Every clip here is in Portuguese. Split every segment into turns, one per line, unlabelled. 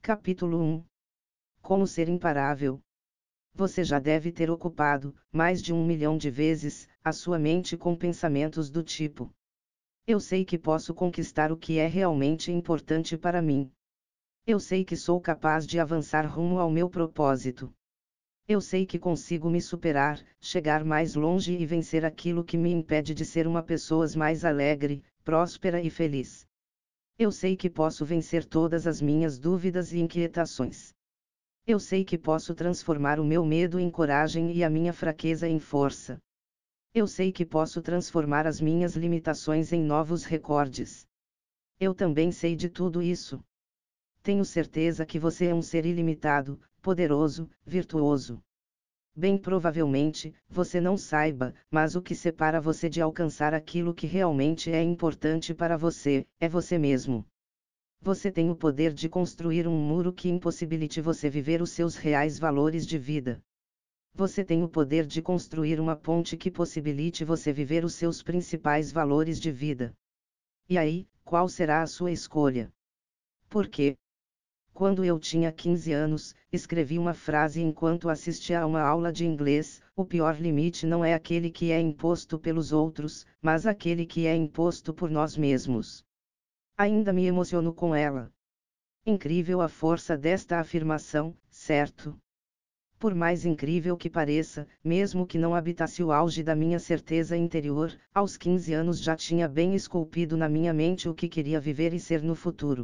Capítulo 1. Como ser imparável. Você já deve ter ocupado, mais de 1 milhão de vezes, a sua mente com pensamentos do tipo: eu sei que posso conquistar o que é realmente importante para mim. Eu sei que sou capaz de avançar rumo ao meu propósito. Eu sei que consigo me superar, chegar mais longe e vencer aquilo que me impede de ser uma pessoa mais alegre, próspera e feliz. Eu sei que posso vencer todas as minhas dúvidas e inquietações. Eu sei que posso transformar o meu medo em coragem e a minha fraqueza em força. Eu sei que posso transformar as minhas limitações em novos recordes. Eu também sei de tudo isso. Tenho certeza que você é um ser ilimitado, poderoso, virtuoso. Bem provavelmente, você não saiba, mas o que separa você de alcançar aquilo que realmente é importante para você, é você mesmo. Você tem o poder de construir um muro que impossibilite você viver os seus reais valores de vida. Você tem o poder de construir uma ponte que possibilite você viver os seus principais valores de vida. E aí, qual será a sua escolha? Por quê? Quando eu tinha 15 anos, escrevi uma frase enquanto assistia a uma aula de inglês: o pior limite não é aquele que é imposto pelos outros, mas aquele que é imposto por nós mesmos. Ainda me emociono com ela. Incrível a força desta afirmação, certo? Por mais incrível que pareça, mesmo que não habitasse o auge da minha certeza interior, aos 15 anos já tinha bem esculpido na minha mente o que queria viver e ser no futuro.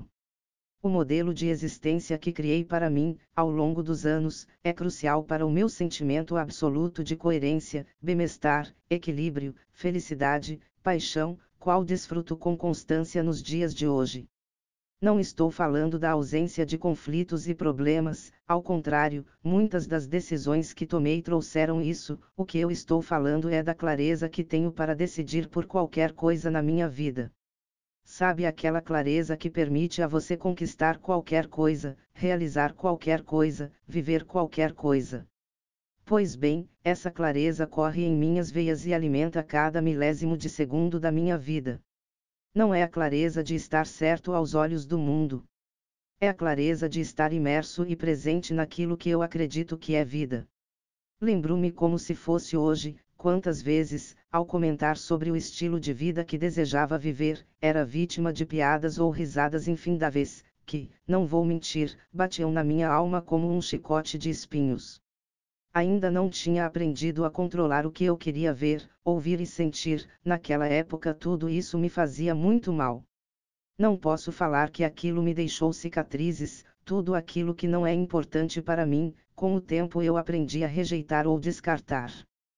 O modelo de existência que criei para mim, ao longo dos anos, é crucial para o meu sentimento absoluto de coerência, bem-estar, equilíbrio, felicidade, paixão, qual desfruto com constância nos dias de hoje. Não estou falando da ausência de conflitos e problemas, ao contrário, muitas das decisões que tomei trouxeram isso. O que eu estou falando é da clareza que tenho para decidir por qualquer coisa na minha vida. Sabe aquela clareza que permite a você conquistar qualquer coisa, realizar qualquer coisa, viver qualquer coisa? Pois bem, essa clareza corre em minhas veias e alimenta cada milésimo de segundo da minha vida. Não é a clareza de estar certo aos olhos do mundo. É a clareza de estar imerso e presente naquilo que eu acredito que é vida. Lembro-me como se fosse hoje, quantas vezes, ao comentar sobre o estilo de vida que desejava viver, era vítima de piadas ou risadas infindáveis, que, não vou mentir, batiam na minha alma como um chicote de espinhos. Ainda não tinha aprendido a controlar o que eu queria ver, ouvir e sentir. Naquela época tudo isso me fazia muito mal. Não posso falar que aquilo me deixou cicatrizes. Tudo aquilo que não é importante para mim, com o tempo eu aprendi a rejeitar ou descartar.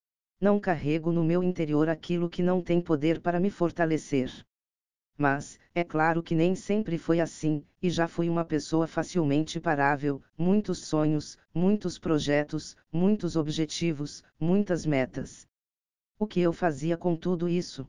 Não carrego no meu interior aquilo que não tem poder para me fortalecer. Mas, é claro que nem sempre foi assim, e já fui uma pessoa facilmente parável, muitos sonhos, muitos projetos, muitos objetivos, muitas metas. O que eu fazia com tudo isso?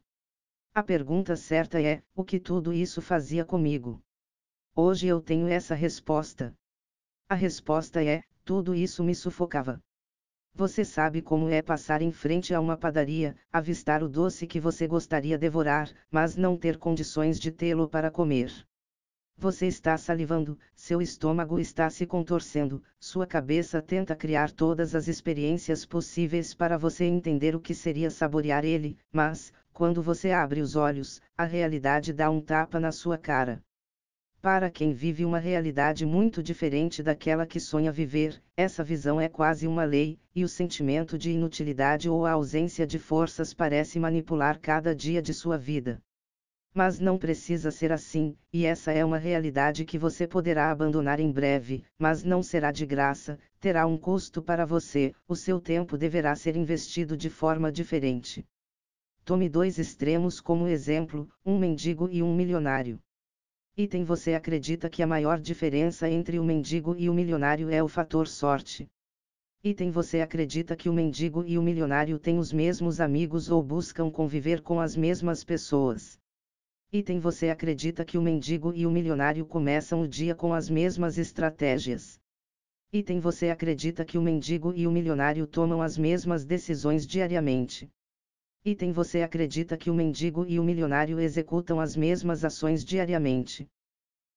A pergunta certa é: o que tudo isso fazia comigo? Hoje eu tenho essa resposta. A resposta é: tudo isso me sufocava. Você sabe como é passar em frente a uma padaria, avistar o doce que você gostaria de devorar, mas não ter condições de tê-lo para comer. Você está salivando, seu estômago está se contorcendo, sua cabeça tenta criar todas as experiências possíveis para você entender o que seria saborear ele, mas, quando você abre os olhos, a realidade dá um tapa na sua cara. Para quem vive uma realidade muito diferente daquela que sonha viver, essa visão é quase uma lei, e o sentimento de inutilidade ou a ausência de forças parece manipular cada dia de sua vida. Mas não precisa ser assim, e essa é uma realidade que você poderá abandonar em breve, mas não será de graça, terá um custo para você, o seu tempo deverá ser investido de forma diferente. Tome dois extremos como exemplo, um mendigo e um milionário. Item: você acredita que a maior diferença entre o mendigo e o milionário é o fator sorte? Item: você acredita que o mendigo e o milionário têm os mesmos amigos ou buscam conviver com as mesmas pessoas? Item: você acredita que o mendigo e o milionário começam o dia com as mesmas estratégias? Item: você acredita que o mendigo e o milionário tomam as mesmas decisões diariamente? Item: você acredita que o mendigo e o milionário executam as mesmas ações diariamente?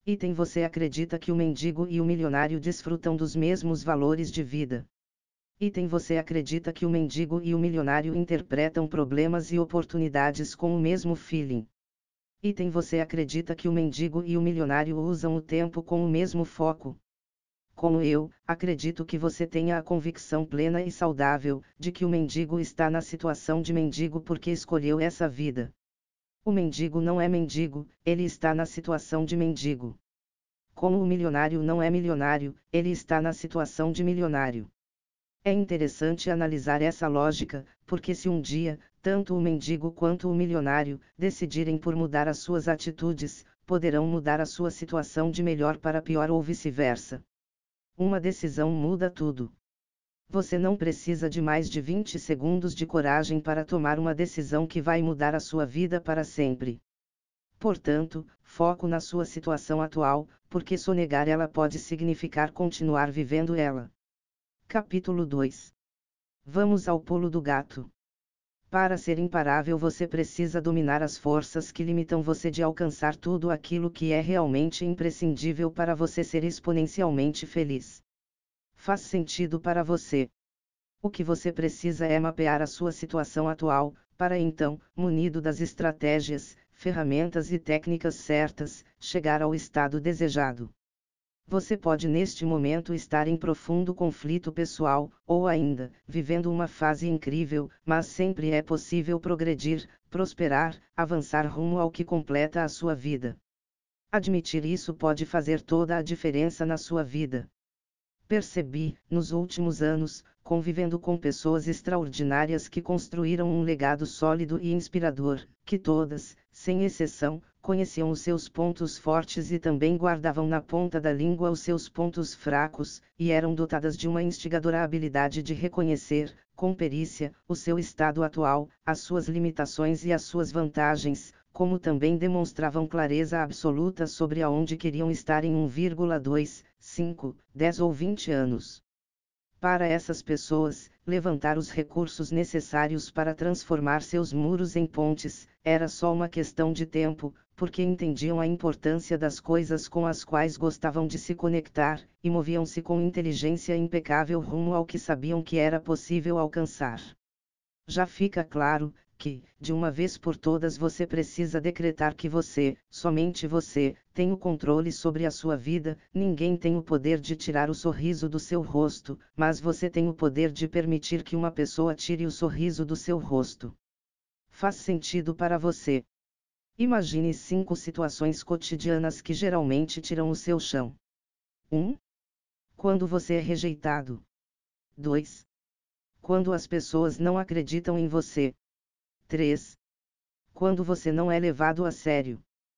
Item Você acredita que o mendigo e o milionário desfrutam dos mesmos valores de vida? Item Você acredita que o mendigo e o milionário interpretam problemas e oportunidades com o mesmo feeling? Item Você acredita que o mendigo e o milionário usam o tempo com o mesmo foco? Como eu, acredito que você tenha a convicção plena e saudável, de que o mendigo está na situação de mendigo porque escolheu essa vida. O mendigo não é mendigo, ele está na situação de mendigo. Como o milionário não é milionário, ele está na situação de milionário. É interessante analisar essa lógica, porque se um dia, tanto o mendigo quanto o milionário, decidirem por mudar as suas atitudes, poderão mudar a sua situação de melhor para pior ou vice-versa. Uma decisão muda tudo. Você não precisa de mais de 20 segundos de coragem para tomar uma decisão que vai mudar a sua vida para sempre. Portanto, foco na sua situação atual, porque sonegar ela pode significar continuar vivendo ela. Capítulo 2. Vamos ao pulo do gato. Para ser imparável você precisa dominar as forças que limitam você de alcançar tudo aquilo que é realmente imprescindível para você ser exponencialmente feliz. Faz sentido para você? O que você precisa é mapear a sua situação atual, para então, munido das estratégias, ferramentas e técnicas certas, chegar ao estado desejado. Você pode neste momento estar em profundo conflito pessoal, ou ainda, vivendo uma fase incrível, mas sempre é possível progredir, prosperar, avançar rumo ao que completa a sua vida. Admitir isso pode fazer toda a diferença na sua vida. Percebi, nos últimos anos, convivendo com pessoas extraordinárias que construíram um legado sólido e inspirador, que todas, sem exceção, conheciam os seus pontos fortes e também guardavam na ponta da língua os seus pontos fracos, e eram dotadas de uma instigadora habilidade de reconhecer, com perícia, o seu estado atual, as suas limitações e as suas vantagens, como também demonstravam clareza absoluta sobre aonde queriam estar em 1,2, 5, 10 ou 20 anos. Para essas pessoas, levantar os recursos necessários para transformar seus muros em pontes, era só uma questão de tempo, porque entendiam a importância das coisas com as quais gostavam de se conectar, e moviam-se com inteligência impecável rumo ao que sabiam que era possível alcançar. Já fica claro, que, de uma vez por todas você precisa decretar que você, somente você, tem o controle sobre a sua vida, ninguém tem o poder de tirar o sorriso do seu rosto, mas você tem o poder de permitir que uma pessoa tire o sorriso do seu rosto. Faz sentido para você? Imagine 5 situações cotidianas que geralmente tiram o seu chão. 1. Quando você é rejeitado. 2. Quando as pessoas não acreditam em você. 3. Quando você não é levado a sério.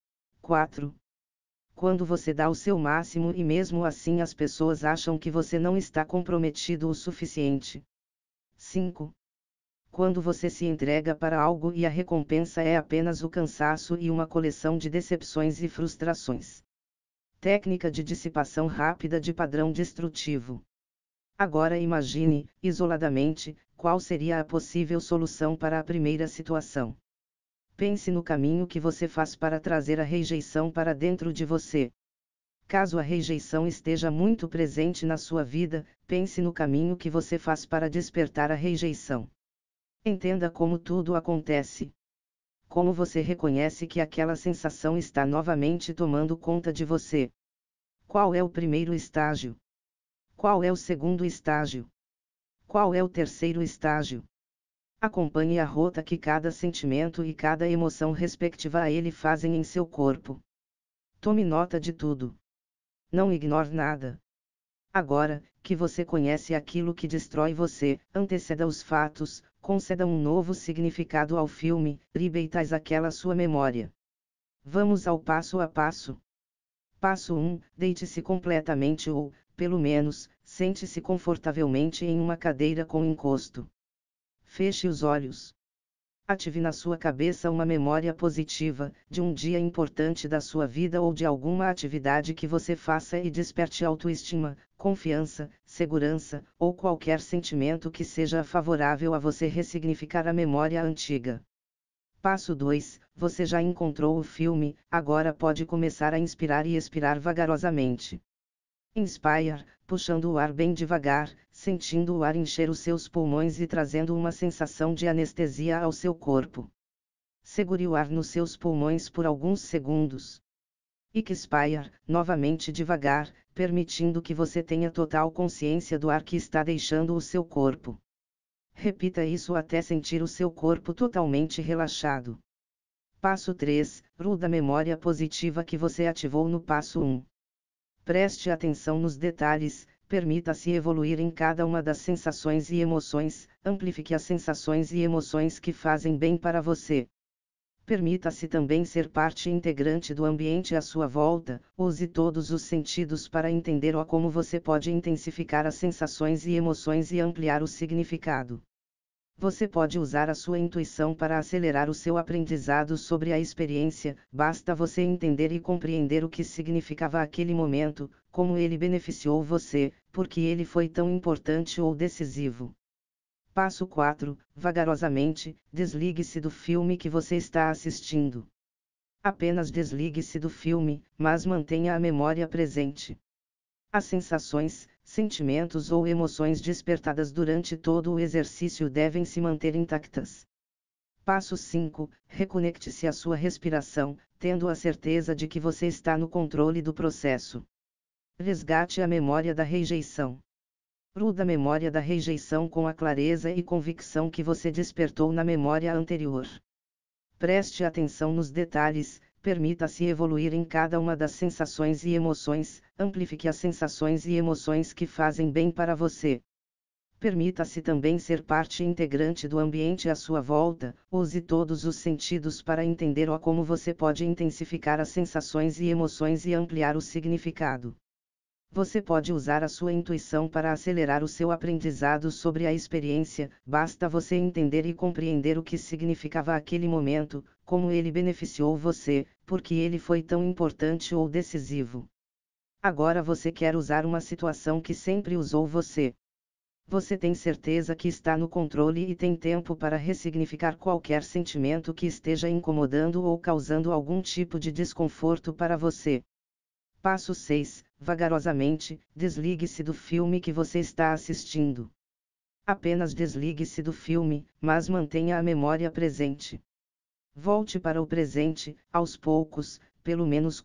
4. Quando você dá o seu máximo e mesmo assim as pessoas acham que você não está comprometido o suficiente. 5. Quando você se entrega para algo e a recompensa é apenas o cansaço e uma coleção de decepções e frustrações. Técnica de dissipação rápida de padrão destrutivo. Agora imagine, isoladamente, qual seria a possível solução para a primeira situação. Pense no caminho que você faz para trazer a rejeição para dentro de você. Caso a rejeição esteja muito presente na sua vida, pense no caminho que você faz para despertar a rejeição. Entenda como tudo acontece. Como você reconhece que aquela sensação está novamente tomando conta de você. Qual é o primeiro estágio? Qual é o segundo estágio? Qual é o terceiro estágio? Acompanhe a rota que cada sentimento e cada emoção respectiva a ele fazem em seu corpo. Tome nota de tudo. Não ignore nada. Agora, que você conhece aquilo que destrói você, anteceda os fatos, conceda um novo significado ao filme, libeitais aquela sua memória. Vamos ao passo a passo. Passo 1, deite-se completamente ou, pelo menos, sente-se confortavelmente em uma cadeira com encosto. Feche os olhos. Ative na sua cabeça uma memória positiva, de um dia importante da sua vida ou de alguma atividade que você faça e desperte autoestima, confiança, segurança, ou qualquer sentimento que seja favorável a você ressignificar a memória antiga. Passo 2. Você já encontrou o filme, agora pode começar a inspirar e expirar vagarosamente. Inspire, puxando o ar bem devagar, sentindo o ar encher os seus pulmões e trazendo uma sensação de anestesia ao seu corpo. Segure o ar nos seus pulmões por alguns segundos. Expire, novamente devagar, permitindo que você tenha total consciência do ar que está deixando o seu corpo. Repita isso até sentir o seu corpo totalmente relaxado. Passo 3. Gruda a memória positiva que você ativou no passo 1. Preste atenção nos detalhes, permita-se evoluir em cada uma das sensações e emoções, amplifique as sensações e emoções que fazem bem para você. Permita-se também ser parte integrante do ambiente à sua volta, use todos os sentidos para entender como você pode intensificar as sensações e emoções e ampliar o significado. Você pode usar a sua intuição para acelerar o seu aprendizado sobre a experiência, basta você entender e compreender o que significava aquele momento, como ele beneficiou você, porque ele foi tão importante ou decisivo. Passo 4. Vagarosamente, desligue-se do filme que você está assistindo. Apenas desligue-se do filme, mas mantenha a memória presente. As sensações, sentimentos ou emoções despertadas durante todo o exercício devem se manter intactas. Passo 5. Reconecte-se à sua respiração, tendo a certeza de que você está no controle do processo. Resgate a memória da rejeição. Gruda a memória da rejeição com a clareza e convicção que você despertou na memória anterior. Preste atenção nos detalhes, permita-se evoluir em cada uma das sensações e emoções, amplifique as sensações e emoções que fazem bem para você. Permita-se também ser parte integrante do ambiente à sua volta, use todos os sentidos para entender como você pode intensificar as sensações e emoções e ampliar o significado. Você pode usar a sua intuição para acelerar o seu aprendizado sobre a experiência, basta você entender e compreender o que significava aquele momento, como ele beneficiou você, porque ele foi tão importante ou decisivo. Agora você quer usar uma situação que sempre usou você. Você tem certeza que está no controle e tem tempo para ressignificar qualquer sentimento que esteja incomodando ou causando algum tipo de desconforto para você. Passo 6. Vagarosamente, desligue-se do filme que você está assistindo. Apenas desligue-se do filme, mas mantenha a memória presente. Volte para o presente, aos poucos, pelo menos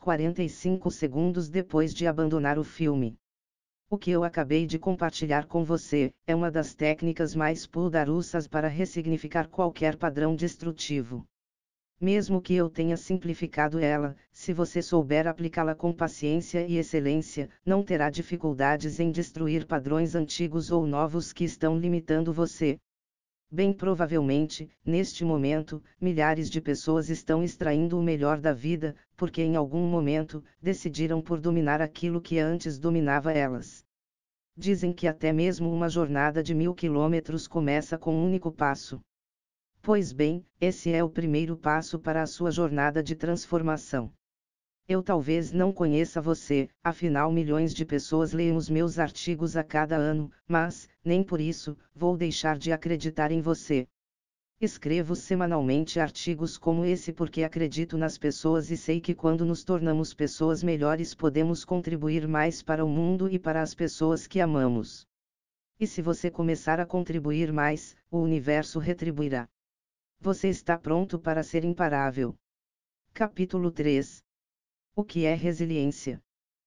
45 segundos depois de abandonar o filme. O que eu acabei de compartilhar com você é uma das técnicas mais poderosas para ressignificar qualquer padrão destrutivo. Mesmo que eu tenha simplificado ela, se você souber aplicá-la com paciência e excelência, não terá dificuldades em destruir padrões antigos ou novos que estão limitando você. Bem provavelmente, neste momento, milhares de pessoas estão extraindo o melhor da vida, porque em algum momento, decidiram por dominar aquilo que antes dominava elas. Dizem que até mesmo uma jornada de 1000 quilômetros começa com um único passo. Pois bem, esse é o primeiro passo para a sua jornada de transformação. Eu talvez não conheça você, afinal milhões de pessoas leem os meus artigos a cada ano, mas, nem por isso, vou deixar de acreditar em você. Escrevo semanalmente artigos como esse porque acredito nas pessoas e sei que quando nos tornamos pessoas melhores podemos contribuir mais para o mundo e para as pessoas que amamos. E se você começar a contribuir mais, o universo retribuirá. Você está pronto para ser imparável. Capítulo 3. O que é resiliência?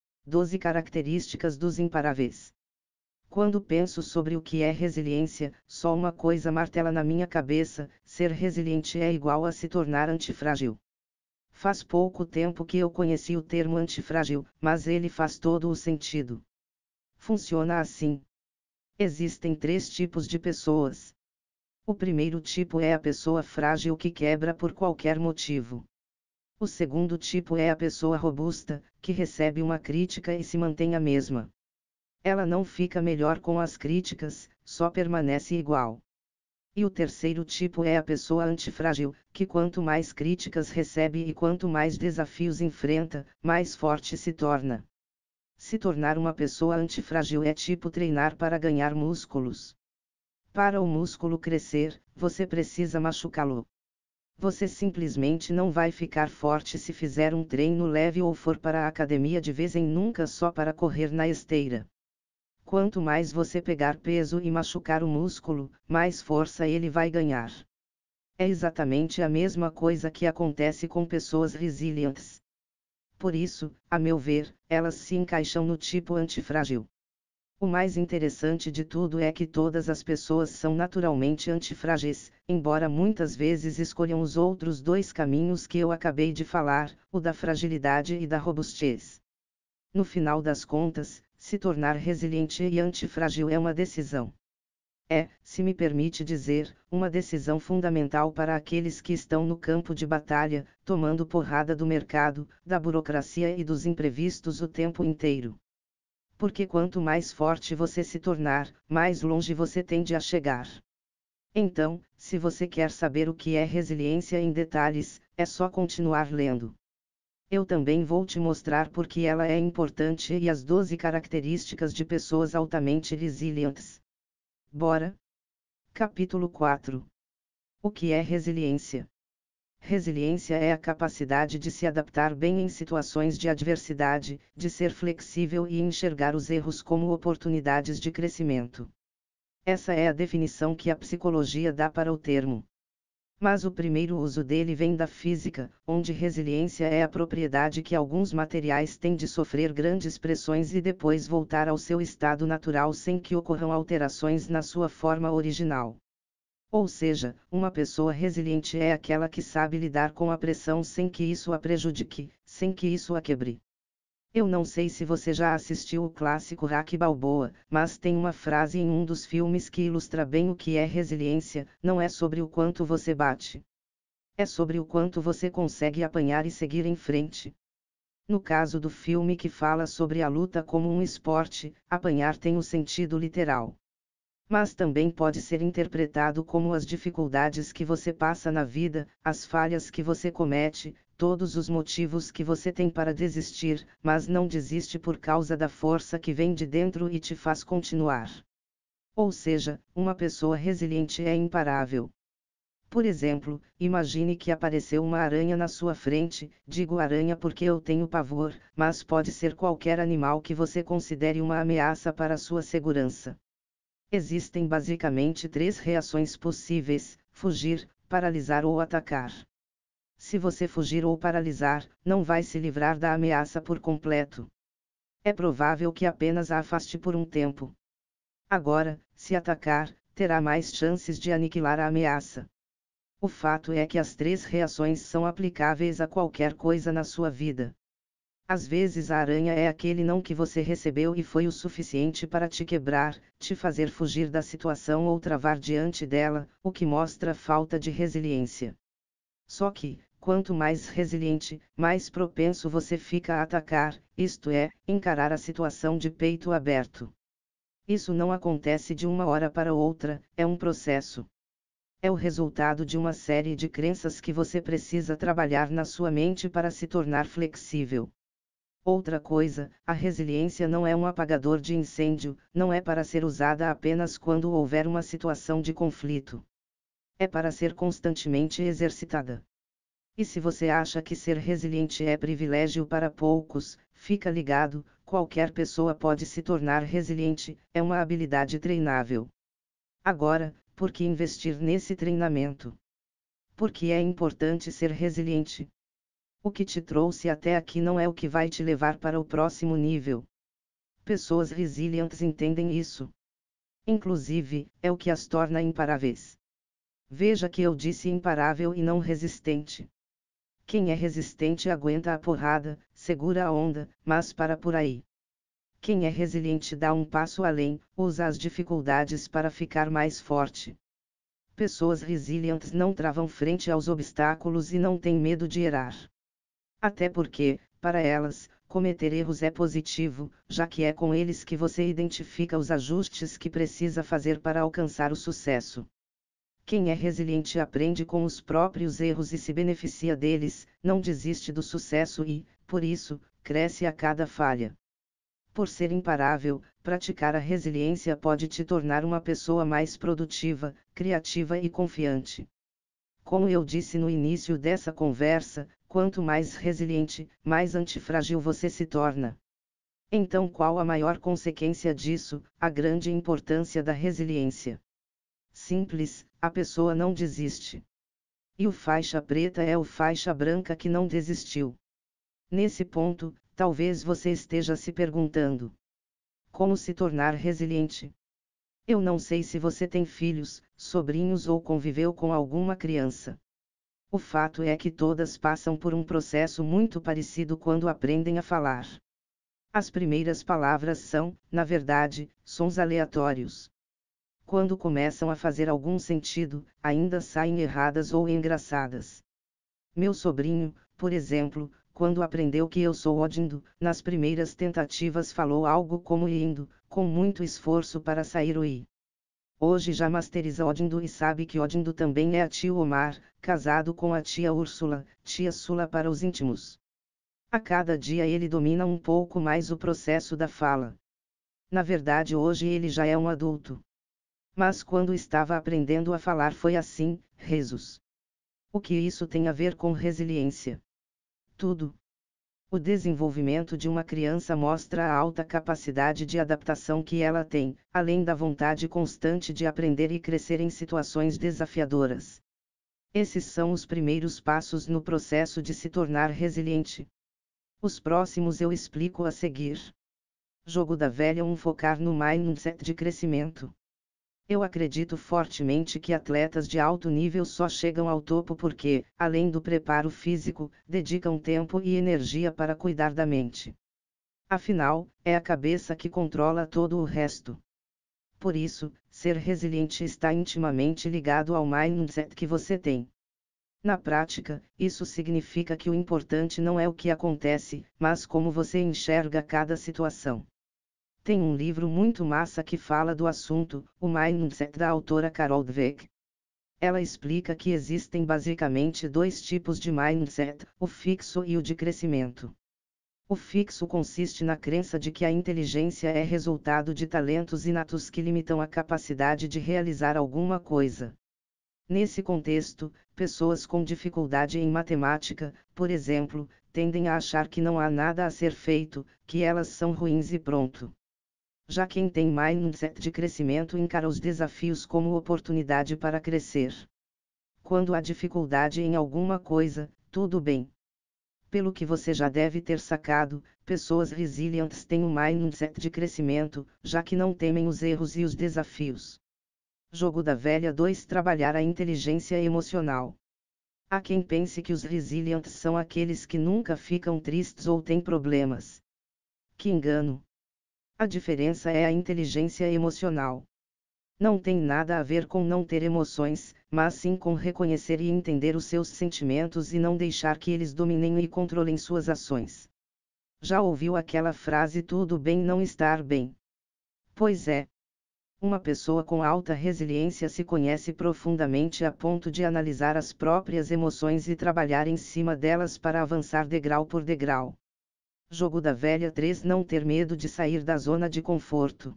12 características dos imparáveis. Quando penso sobre o que é resiliência, só uma coisa martela na minha cabeça: ser resiliente é igual a se tornar antifrágil. Faz pouco tempo que eu conheci o termo antifrágil, mas ele faz todo o sentido. Funciona assim. Existem 3 tipos de pessoas. O primeiro tipo é a pessoa frágil que quebra por qualquer motivo. O segundo tipo é a pessoa robusta, que recebe uma crítica e se mantém a mesma. Ela não fica melhor com as críticas, só permanece igual. E o terceiro tipo é a pessoa antifrágil, que quanto mais críticas recebe e quanto mais desafios enfrenta, mais forte se torna. Se tornar uma pessoa antifrágil é tipo treinar para ganhar músculos. Para o músculo crescer, você precisa machucá-lo. Você simplesmente não vai ficar forte se fizer um treino leve ou for para a academia de vez em nunca só para correr na esteira. Quanto mais você pegar peso e machucar o músculo, mais força ele vai ganhar. É exatamente a mesma coisa que acontece com pessoas resilientes. Por isso, a meu ver, elas se encaixam no tipo antifrágil. O mais interessante de tudo é que todas as pessoas são naturalmente antifrágeis, embora muitas vezes escolham os outros dois caminhos que eu acabei de falar, o da fragilidade e da robustez. No final das contas, se tornar resiliente e antifrágil é uma decisão. É, se me permite dizer, uma decisão fundamental para aqueles que estão no campo de batalha, tomando porrada do mercado, da burocracia e dos imprevistos o tempo inteiro. Porque quanto mais forte você se tornar, mais longe você tende a chegar. Então, se você quer saber o que é resiliência em detalhes, é só continuar lendo. Eu também vou te mostrar por que ela é importante e as 12 características de pessoas altamente resilientes. Bora? Capítulo 4. O que é resiliência? Resiliência é a capacidade de se adaptar bem em situações de adversidade, de ser flexível e enxergar os erros como oportunidades de crescimento. Essa é a definição que a psicologia dá para o termo. Mas o primeiro uso dele vem da física, onde resiliência é a propriedade que alguns materiais têm de sofrer grandes pressões e depois voltar ao seu estado natural sem que ocorram alterações na sua forma original. Ou seja, uma pessoa resiliente é aquela que sabe lidar com a pressão sem que isso a prejudique, sem que isso a quebre. Eu não sei se você já assistiu o clássico Rocky Balboa, mas tem uma frase em um dos filmes que ilustra bem o que é resiliência: não é sobre o quanto você bate. É sobre o quanto você consegue apanhar e seguir em frente. No caso do filme que fala sobre a luta como um esporte, apanhar tem o sentido literal. Mas também pode ser interpretado como as dificuldades que você passa na vida, as falhas que você comete, todos os motivos que você tem para desistir, mas não desiste por causa da força que vem de dentro e te faz continuar. Ou seja, uma pessoa resiliente é imparável. Por exemplo, imagine que apareceu uma aranha na sua frente, digo aranha porque eu tenho pavor, mas pode ser qualquer animal que você considere uma ameaça para a sua segurança. Existem basicamente 3 reações possíveis: fugir, paralisar ou atacar. Se você fugir ou paralisar, não vai se livrar da ameaça por completo. É provável que apenas a afaste por um tempo. Agora, se atacar, terá mais chances de aniquilar a ameaça. O fato é que as 3 reações são aplicáveis a qualquer coisa na sua vida. Às vezes a aranha é aquele não que você recebeu e foi o suficiente para te quebrar, te fazer fugir da situação ou travar diante dela, o que mostra falta de resiliência. Só que, quanto mais resiliente, mais propenso você fica a atacar, isto é, encarar a situação de peito aberto. Isso não acontece de uma hora para outra, é um processo. É o resultado de uma série de crenças que você precisa trabalhar na sua mente para se tornar flexível. Outra coisa, a resiliência não é um apagador de incêndio, não é para ser usada apenas quando houver uma situação de conflito. É para ser constantemente exercitada. E se você acha que ser resiliente é privilégio para poucos, fica ligado, qualquer pessoa pode se tornar resiliente, é uma habilidade treinável. Agora, por que investir nesse treinamento? Porque é importante ser resiliente. O que te trouxe até aqui não é o que vai te levar para o próximo nível. Pessoas resilientes entendem isso. Inclusive, é o que as torna imparáveis. Veja que eu disse imparável e não resistente. Quem é resistente aguenta a porrada, segura a onda, mas para por aí. Quem é resiliente dá um passo além, usa as dificuldades para ficar mais forte. Pessoas resilientes não travam frente aos obstáculos e não têm medo de errar. Até porque, para elas, cometer erros é positivo, já que é com eles que você identifica os ajustes que precisa fazer para alcançar o sucesso. Quem é resiliente aprende com os próprios erros e se beneficia deles, não desiste do sucesso e, por isso, cresce a cada falha. Por ser imparável, praticar a resiliência pode te tornar uma pessoa mais produtiva, criativa e confiante. Como eu disse no início dessa conversa, quanto mais resiliente, mais antifrágil você se torna. Então, qual a maior consequência disso? A grande importância da resiliência. Simples, a pessoa não desiste. E o faixa preta é o faixa branca que não desistiu. Nesse ponto, talvez você esteja se perguntando: como se tornar resiliente? Eu não sei se você tem filhos, sobrinhos ou conviveu com alguma criança. O fato é que todas passam por um processo muito parecido quando aprendem a falar. As primeiras palavras são, na verdade, sons aleatórios. Quando começam a fazer algum sentido, ainda saem erradas ou engraçadas. Meu sobrinho, por exemplo, quando aprendeu que eu sou Odindo, nas primeiras tentativas falou algo como indo, com muito esforço para sair o i. Hoje já masteriza Odindo e sabe que Odindo também é a tio Omar, casado com a tia Úrsula, tia Sula para os íntimos. A cada dia ele domina um pouco mais o processo da fala. Na verdade, hoje ele já é um adulto. Mas quando estava aprendendo a falar foi assim, rezos. O que isso tem a ver com resiliência? Tudo. O desenvolvimento de uma criança mostra a alta capacidade de adaptação que ela tem, além da vontade constante de aprender e crescer em situações desafiadoras. Esses são os primeiros passos no processo de se tornar resiliente. Os próximos eu explico a seguir. Jogo da velha: focar no mindset de crescimento. Eu acredito fortemente que atletas de alto nível só chegam ao topo porque, além do preparo físico, dedicam tempo e energia para cuidar da mente. Afinal, é a cabeça que controla todo o resto. Por isso, ser resiliente está intimamente ligado ao mindset que você tem. Na prática, isso significa que o importante não é o que acontece, mas como você enxerga cada situação. Tem um livro muito massa que fala do assunto, o Mindset, da autora Carol Dweck. Ela explica que existem basicamente dois tipos de mindset, o fixo e o de crescimento. O fixo consiste na crença de que a inteligência é resultado de talentos inatos que limitam a capacidade de realizar alguma coisa. Nesse contexto, pessoas com dificuldade em matemática, por exemplo, tendem a achar que não há nada a ser feito, que elas são ruins e pronto. Já quem tem mindset de crescimento encara os desafios como oportunidade para crescer. Quando há dificuldade em alguma coisa, tudo bem. Pelo que você já deve ter sacado, pessoas resilientes têm um mindset de crescimento, já que não temem os erros e os desafios. Jogo da velha 2: trabalhar a inteligência emocional. Há quem pense que os resilientes são aqueles que nunca ficam tristes ou têm problemas. Que engano! A diferença é a inteligência emocional. Não tem nada a ver com não ter emoções, mas sim com reconhecer e entender os seus sentimentos e não deixar que eles dominem e controlem suas ações. Já ouviu aquela frase: tudo bem não estar bem? Pois é. Uma pessoa com alta resiliência se conhece profundamente a ponto de analisar as próprias emoções e trabalhar em cima delas para avançar degrau por degrau. Jogo da velha 3: não ter medo de sair da zona de conforto.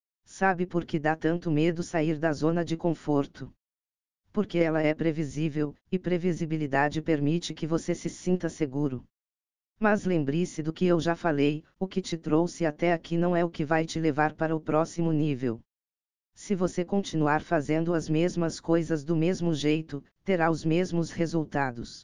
Sabe por que dá tanto medo sair da zona de conforto? Porque ela é previsível, e previsibilidade permite que você se sinta seguro. Mas lembre-se do que eu já falei: o que te trouxe até aqui não é o que vai te levar para o próximo nível. Se você continuar fazendo as mesmas coisas do mesmo jeito, terá os mesmos resultados.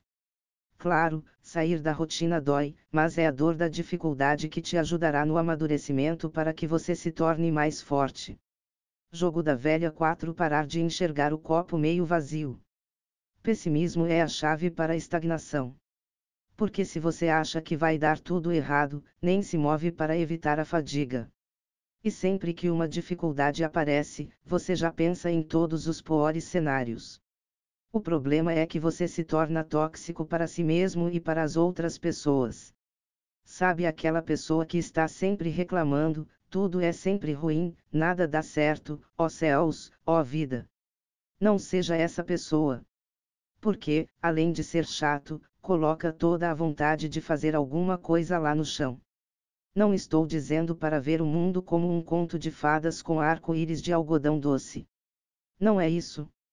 Claro, sair da rotina dói, mas é a dor da dificuldade que te ajudará no amadurecimento para que você se torne mais forte. Jogo da velha 4: parar de enxergar o copo meio vazio. Pessimismo é a chave para a estagnação. Porque se você acha que vai dar tudo errado, nem se move para evitar a fadiga. E sempre que uma dificuldade aparece, você já pensa em todos os piores cenários. O problema é que você se torna tóxico para si mesmo e para as outras pessoas. Sabe aquela pessoa que está sempre reclamando: tudo é sempre ruim, nada dá certo, ó céus, ó vida. Não seja essa pessoa. Porque, além de ser chato, coloca toda a vontade de fazer alguma coisa lá no chão. Não estou dizendo para ver o mundo como um conto de fadas com arco-íris de algodão doce. Não é isso.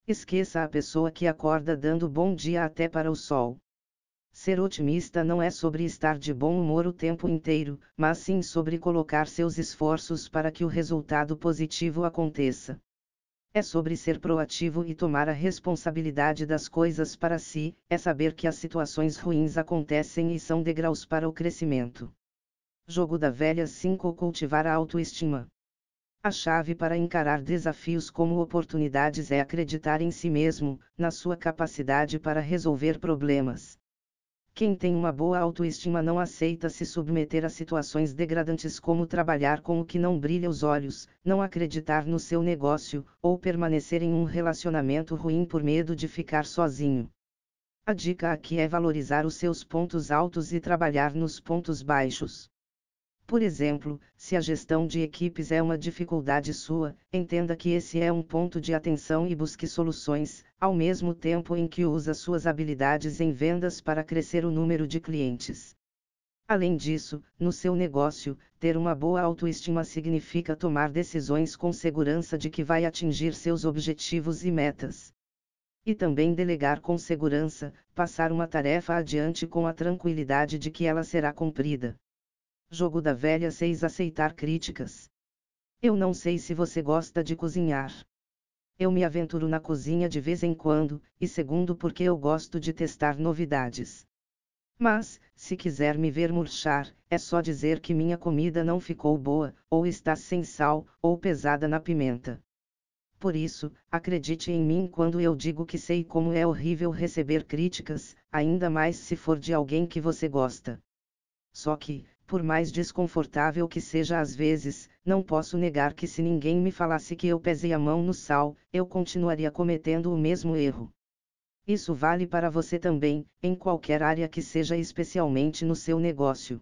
Esqueça a pessoa que acorda dando bom dia até para o sol. Ser otimista não é sobre estar de bom humor o tempo inteiro, mas sim sobre colocar seus esforços para que o resultado positivo aconteça. É sobre ser proativo e tomar a responsabilidade das coisas para si, é saber que as situações ruins acontecem e são degraus para o crescimento. Jogo da velha 5. Cultivar a autoestima. A chave para encarar desafios como oportunidades é acreditar em si mesmo, na sua capacidade para resolver problemas. Quem tem uma boa autoestima não aceita se submeter a situações degradantes como trabalhar com o que não brilha os olhos, não acreditar no seu negócio, ou permanecer em um relacionamento ruim por medo de ficar sozinho. A dica aqui é valorizar os seus pontos altos e trabalhar nos pontos baixos. Por exemplo, se a gestão de equipes é uma dificuldade sua, entenda que esse é um ponto de atenção e busque soluções, ao mesmo tempo em que usa suas habilidades em vendas para crescer o número de clientes. Além disso, no seu negócio, ter uma boa autoestima significa tomar decisões com segurança de que vai atingir seus objetivos e metas. E também delegar com segurança, passar uma tarefa adiante com a tranquilidade de que ela será cumprida. Jogo da velha 6. Aceitar críticas. Eu não sei se você gosta de cozinhar. Eu me aventuro na cozinha de vez em quando, e segundo porque eu gosto de testar novidades. Mas, se quiser me ver murchar, é só dizer que minha comida não ficou boa, ou está sem sal, ou pesada na pimenta. Por isso, acredite em mim quando eu digo que sei como é horrível receber críticas, ainda mais se for de alguém que você gosta. Só que, por mais desconfortável que seja às vezes, não posso negar que se ninguém me falasse que eu pesei a mão no sal, eu continuaria cometendo o mesmo erro. Isso vale para você também, em qualquer área que seja, especialmente no seu negócio.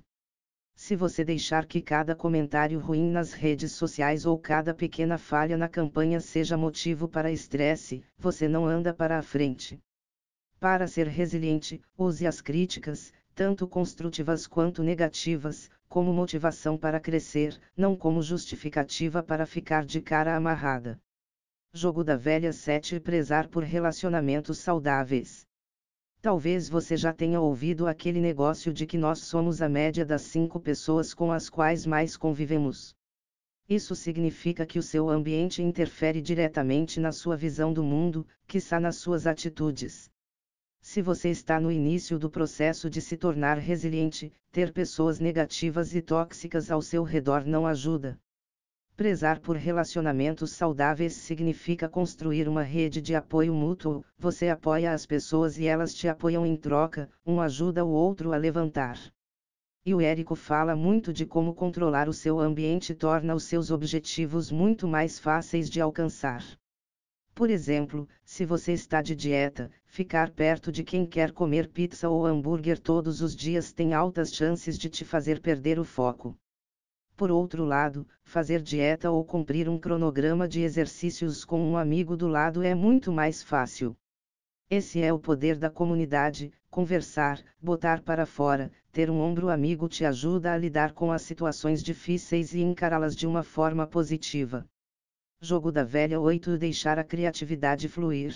Se você deixar que cada comentário ruim nas redes sociais ou cada pequena falha na campanha seja motivo para estresse, você não anda para a frente. Para ser resiliente, use as críticas, tanto construtivas quanto negativas, como motivação para crescer, não como justificativa para ficar de cara amarrada. Jogo da velha 7. Prezar por relacionamentos saudáveis. Talvez você já tenha ouvido aquele negócio de que nós somos a média das 5 pessoas com as quais mais convivemos. Isso significa que o seu ambiente interfere diretamente na sua visão do mundo, quiçá nas suas atitudes. Se você está no início do processo de se tornar resiliente, ter pessoas negativas e tóxicas ao seu redor não ajuda. Prezar por relacionamentos saudáveis significa construir uma rede de apoio mútuo, você apoia as pessoas e elas te apoiam em troca, um ajuda o outro a levantar. E o Érico fala muito de como controlar o seu ambiente torna os seus objetivos muito mais fáceis de alcançar. Por exemplo, se você está de dieta, ficar perto de quem quer comer pizza ou hambúrguer todos os dias tem altas chances de te fazer perder o foco. Por outro lado, fazer dieta ou cumprir um cronograma de exercícios com um amigo do lado é muito mais fácil. Esse é o poder da comunidade, conversar, botar para fora, ter um ombro amigo te ajuda a lidar com as situações difíceis e encará-las de uma forma positiva. Jogo da velha 8. Deixar a criatividade fluir.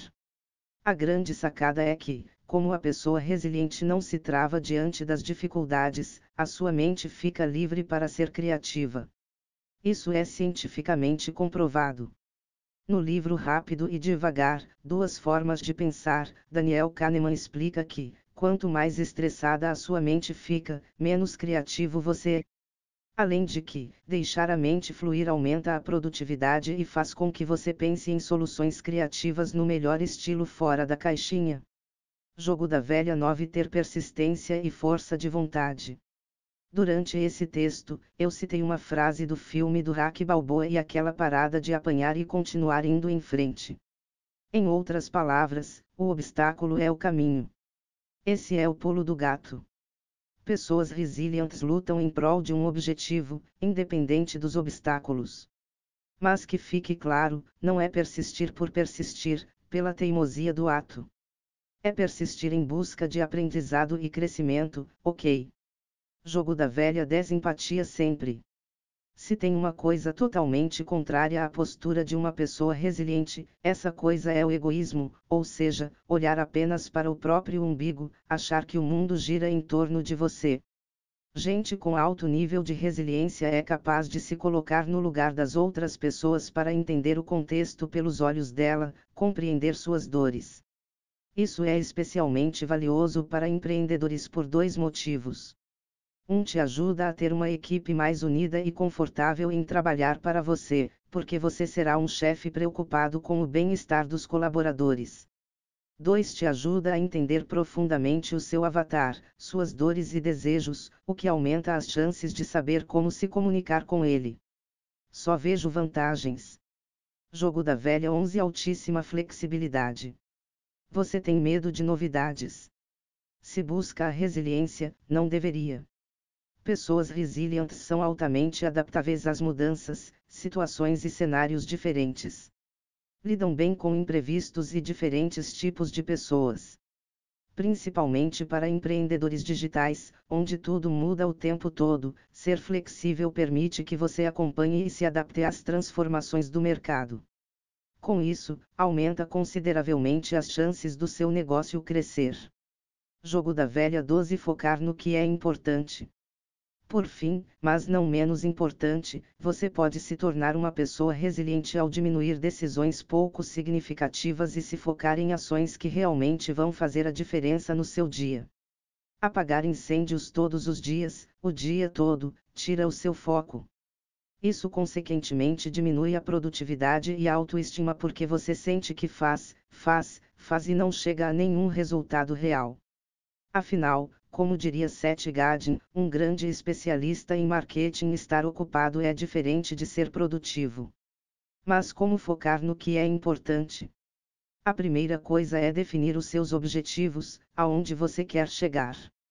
A grande sacada é que, como a pessoa resiliente não se trava diante das dificuldades, a sua mente fica livre para ser criativa. Isso é cientificamente comprovado. No livro Rápido e Devagar, 2 formas de pensar, Daniel Kahneman explica que, quanto mais estressada a sua mente fica, menos criativo você é. Além de que, deixar a mente fluir aumenta a produtividade e faz com que você pense em soluções criativas no melhor estilo fora da caixinha. Jogo da velha 9. Ter persistência e força de vontade. Durante esse texto, eu citei uma frase do filme do Rocky Balboa e aquela parada de apanhar e continuar indo em frente. Em outras palavras, o obstáculo é o caminho. Esse é o pulo do gato. Pessoas resilientes lutam em prol de um objetivo, independente dos obstáculos. Mas que fique claro, não é persistir por persistir, pela teimosia do ato. É persistir em busca de aprendizado e crescimento, ok? Jogo da velha 10. Empatia sempre. Se tem uma coisa totalmente contrária à postura de uma pessoa resiliente, essa coisa é o egoísmo, ou seja, olhar apenas para o próprio umbigo, achar que o mundo gira em torno de você. Gente com alto nível de resiliência é capaz de se colocar no lugar das outras pessoas para entender o contexto pelos olhos dela, compreender suas dores. Isso é especialmente valioso para empreendedores por dois motivos. Te ajuda a ter uma equipe mais unida e confortável em trabalhar para você, porque você será um chefe preocupado com o bem-estar dos colaboradores. 2. Te ajuda a entender profundamente o seu avatar, suas dores e desejos, o que aumenta as chances de saber como se comunicar com ele. Só vejo vantagens. Jogo da velha 11. Altíssima flexibilidade. Você tem medo de novidades. Se busca a resiliência, não deveria. Pessoas resilientes são altamente adaptáveis às mudanças, situações e cenários diferentes. Lidam bem com imprevistos e diferentes tipos de pessoas. Principalmente para empreendedores digitais, onde tudo muda o tempo todo, ser flexível permite que você acompanhe e se adapte às transformações do mercado. Com isso, aumenta consideravelmente as chances do seu negócio crescer. Jogo da velha 12. Focar no que é importante. Por fim, mas não menos importante, você pode se tornar uma pessoa resiliente ao diminuir decisões pouco significativas e se focar em ações que realmente vão fazer a diferença no seu dia. Apagar incêndios todos os dias, o dia todo, tira o seu foco. Isso consequentemente diminui a produtividade e a autoestima porque você sente que faz e não chega a nenhum resultado real. Afinal, como diria Seth Godin, um grande especialista em marketing, estar ocupado é diferente de ser produtivo. Mas como focar no que é importante? A primeira coisa é definir os seus objetivos, aonde você quer chegar.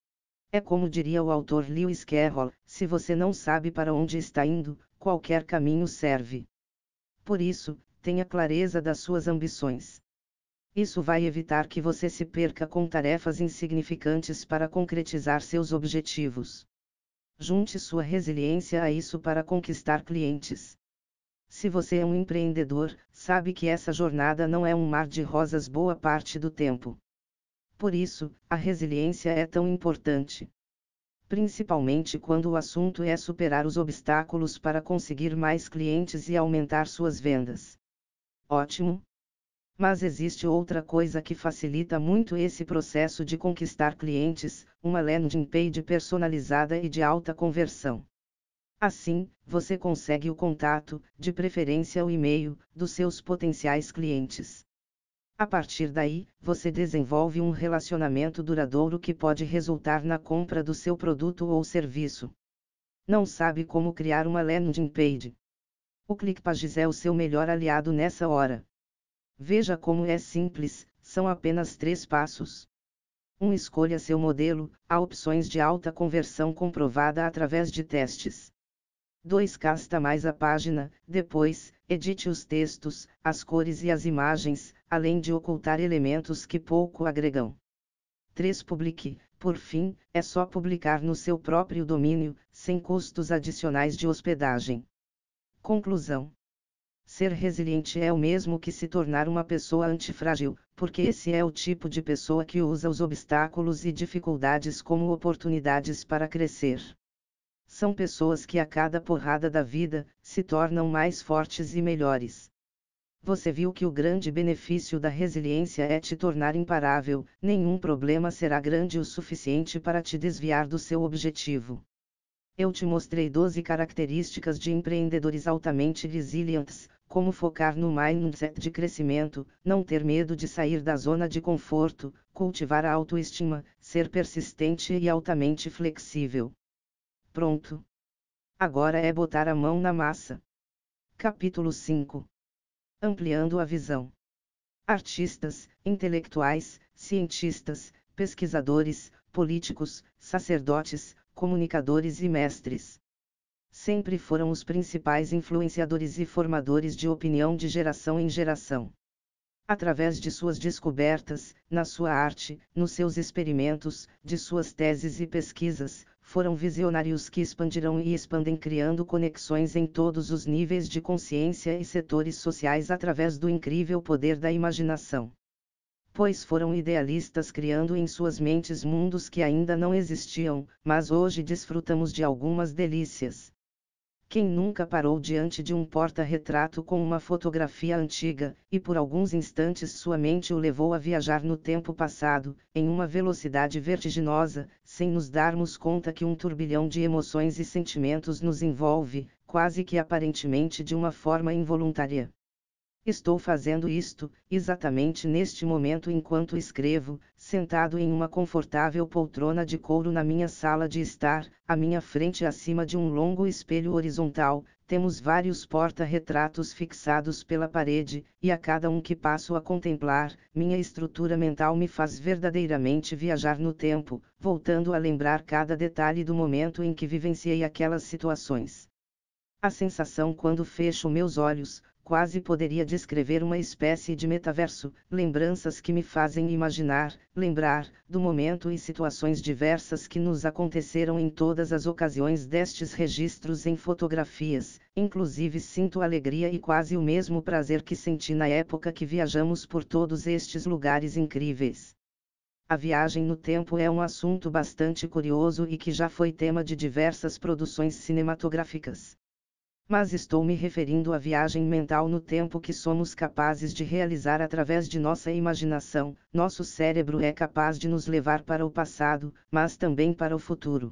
É como diria o autor Lewis Carroll, se você não sabe para onde está indo, qualquer caminho serve. Por isso, tenha clareza das suas ambições. Isso vai evitar que você se perca com tarefas insignificantes para concretizar seus objetivos. Junte sua resiliência a isso para conquistar clientes. Se você é um empreendedor, sabe que essa jornada não é um mar de rosas boa parte do tempo. Por isso, a resiliência é tão importante. Principalmente quando o assunto é superar os obstáculos para conseguir mais clientes e aumentar suas vendas. Ótimo! Mas existe outra coisa que facilita muito esse processo de conquistar clientes, uma landing page personalizada e de alta conversão. Assim, você consegue o contato, de preferência o e-mail, dos seus potenciais clientes. A partir daí, você desenvolve um relacionamento duradouro que pode resultar na compra do seu produto ou serviço. Não sabe como criar uma landing page? O ClickPages é o seu melhor aliado nessa hora. Veja como é simples, são apenas 3 passos. 1. Escolha seu modelo, há opções de alta conversão comprovada através de testes. 2. Customize a página, depois, edite os textos, as cores e as imagens, além de ocultar elementos que pouco agregam. 3. Publique, por fim, é só publicar no seu próprio domínio, sem custos adicionais de hospedagem. Conclusão. Ser resiliente é o mesmo que se tornar uma pessoa antifrágil, porque esse é o tipo de pessoa que usa os obstáculos e dificuldades como oportunidades para crescer. São pessoas que a cada porrada da vida, se tornam mais fortes e melhores. Você viu que o grande benefício da resiliência é te tornar imparável, nenhum problema será grande o suficiente para te desviar do seu objetivo. Eu te mostrei 12 características de empreendedores altamente resilientes, como focar no mindset de crescimento, não ter medo de sair da zona de conforto, cultivar a autoestima, ser persistente e altamente flexível. Pronto. Agora é botar a mão na massa. Capítulo 5. Ampliando a visão. Artistas, intelectuais, cientistas, pesquisadores, políticos, sacerdotes, comunicadores e mestres. Sempre foram os principais influenciadores e formadores de opinião de geração em geração. Através de suas descobertas, na sua arte, nos seus experimentos, de suas teses e pesquisas, foram visionários que expandirão e expandem criando conexões em todos os níveis de consciência e setores sociais através do incrível poder da imaginação. Pois foram idealistas criando em suas mentes mundos que ainda não existiam, mas hoje desfrutamos de algumas delícias. Quem nunca parou diante de um porta-retrato com uma fotografia antiga, e por alguns instantes sua mente o levou a viajar no tempo passado, em uma velocidade vertiginosa, sem nos darmos conta que um turbilhão de emoções e sentimentos nos envolve, quase que aparentemente de uma forma involuntária? Estou fazendo isto, exatamente neste momento enquanto escrevo, sentado em uma confortável poltrona de couro na minha sala de estar, à minha frente acima de um longo espelho horizontal, temos vários porta-retratos fixados pela parede, e a cada um que passo a contemplar, minha estrutura mental me faz verdadeiramente viajar no tempo, voltando a lembrar cada detalhe do momento em que vivenciei aquelas situações. A sensação quando fecho meus olhos, quase poderia descrever uma espécie de metaverso, lembranças que me fazem imaginar, lembrar, do momento e situações diversas que nos aconteceram em todas as ocasiões destes registros em fotografias, inclusive sinto alegria e quase o mesmo prazer que senti na época que viajamos por todos estes lugares incríveis. A viagem no tempo é um assunto bastante curioso e que já foi tema de diversas produções cinematográficas. Mas estou me referindo à viagem mental no tempo que somos capazes de realizar através de nossa imaginação. Nosso cérebro é capaz de nos levar para o passado, mas também para o futuro.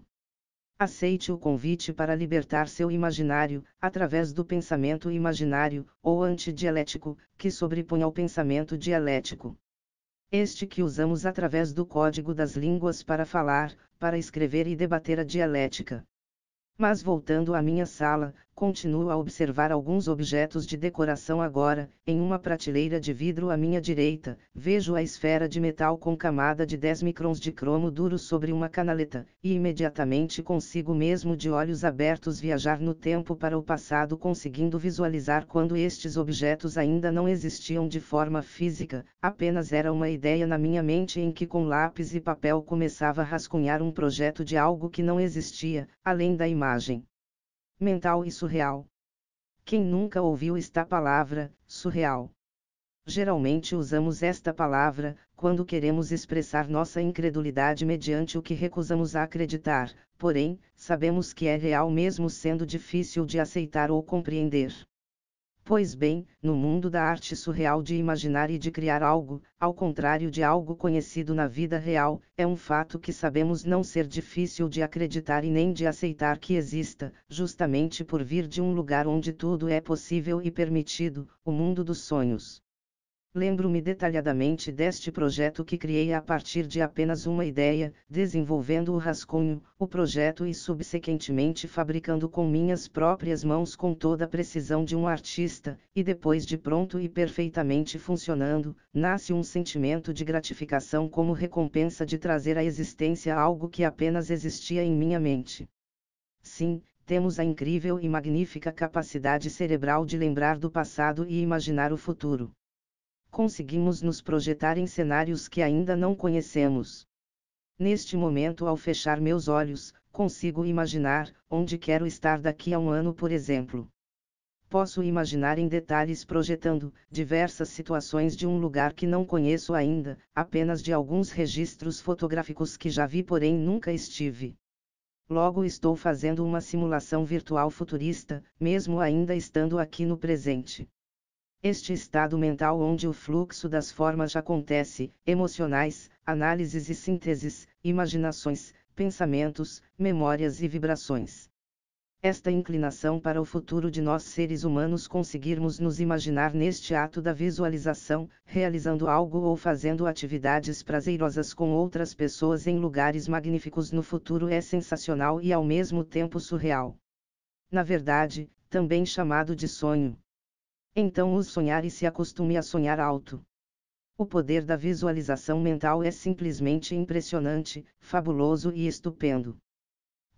Aceite o convite para libertar seu imaginário, através do pensamento imaginário, ou antidialético, que sobrepõe ao pensamento dialético. Este que usamos através do código das línguas para falar, para escrever e debater a dialética. Mas voltando à minha sala, continuo a observar alguns objetos de decoração agora, em uma prateleira de vidro à minha direita, vejo a esfera de metal com camada de 10 microns de cromo duro sobre uma canaleta, e imediatamente consigo mesmo de olhos abertos viajar no tempo para o passado conseguindo visualizar quando estes objetos ainda não existiam de forma física, apenas era uma ideia na minha mente em que com lápis e papel começava a rascunhar um projeto de algo que não existia, além da imagem mental e surreal. Quem nunca ouviu esta palavra, surreal? Geralmente usamos esta palavra, quando queremos expressar nossa incredulidade mediante o que recusamos a acreditar, porém, sabemos que é real mesmo sendo difícil de aceitar ou compreender. Pois bem, no mundo da arte surreal de imaginar e de criar algo, ao contrário de algo conhecido na vida real, é um fato que sabemos não ser difícil de acreditar e nem de aceitar que exista, justamente por vir de um lugar onde tudo é possível e permitido, o mundo dos sonhos. Lembro-me detalhadamente deste projeto que criei a partir de apenas uma ideia, desenvolvendo o rascunho, o projeto e subsequentemente fabricando com minhas próprias mãos com toda a precisão de um artista, e depois de pronto e perfeitamente funcionando, nasce um sentimento de gratificação como recompensa de trazer à existência algo que apenas existia em minha mente. Sim, temos a incrível e magnífica capacidade cerebral de lembrar do passado e imaginar o futuro. Conseguimos nos projetar em cenários que ainda não conhecemos. Neste momento, ao fechar meus olhos, consigo imaginar onde quero estar daqui a um ano, por exemplo. Posso imaginar em detalhes projetando diversas situações de um lugar que não conheço ainda, apenas de alguns registros fotográficos que já vi, porém nunca estive. Logo estou fazendo uma simulação virtual futurista, mesmo ainda estando aqui no presente. Este estado mental onde o fluxo das formas acontece, emocionais, análises e sínteses, imaginações, pensamentos, memórias e vibrações. Esta inclinação para o futuro de nós seres humanos conseguirmos nos imaginar neste ato da visualização, realizando algo ou fazendo atividades prazerosas com outras pessoas em lugares magníficos no futuro é sensacional e ao mesmo tempo surreal. Na verdade, também chamado de sonho. Então use sonhar e se acostume a sonhar alto. O poder da visualização mental é simplesmente impressionante, fabuloso e estupendo.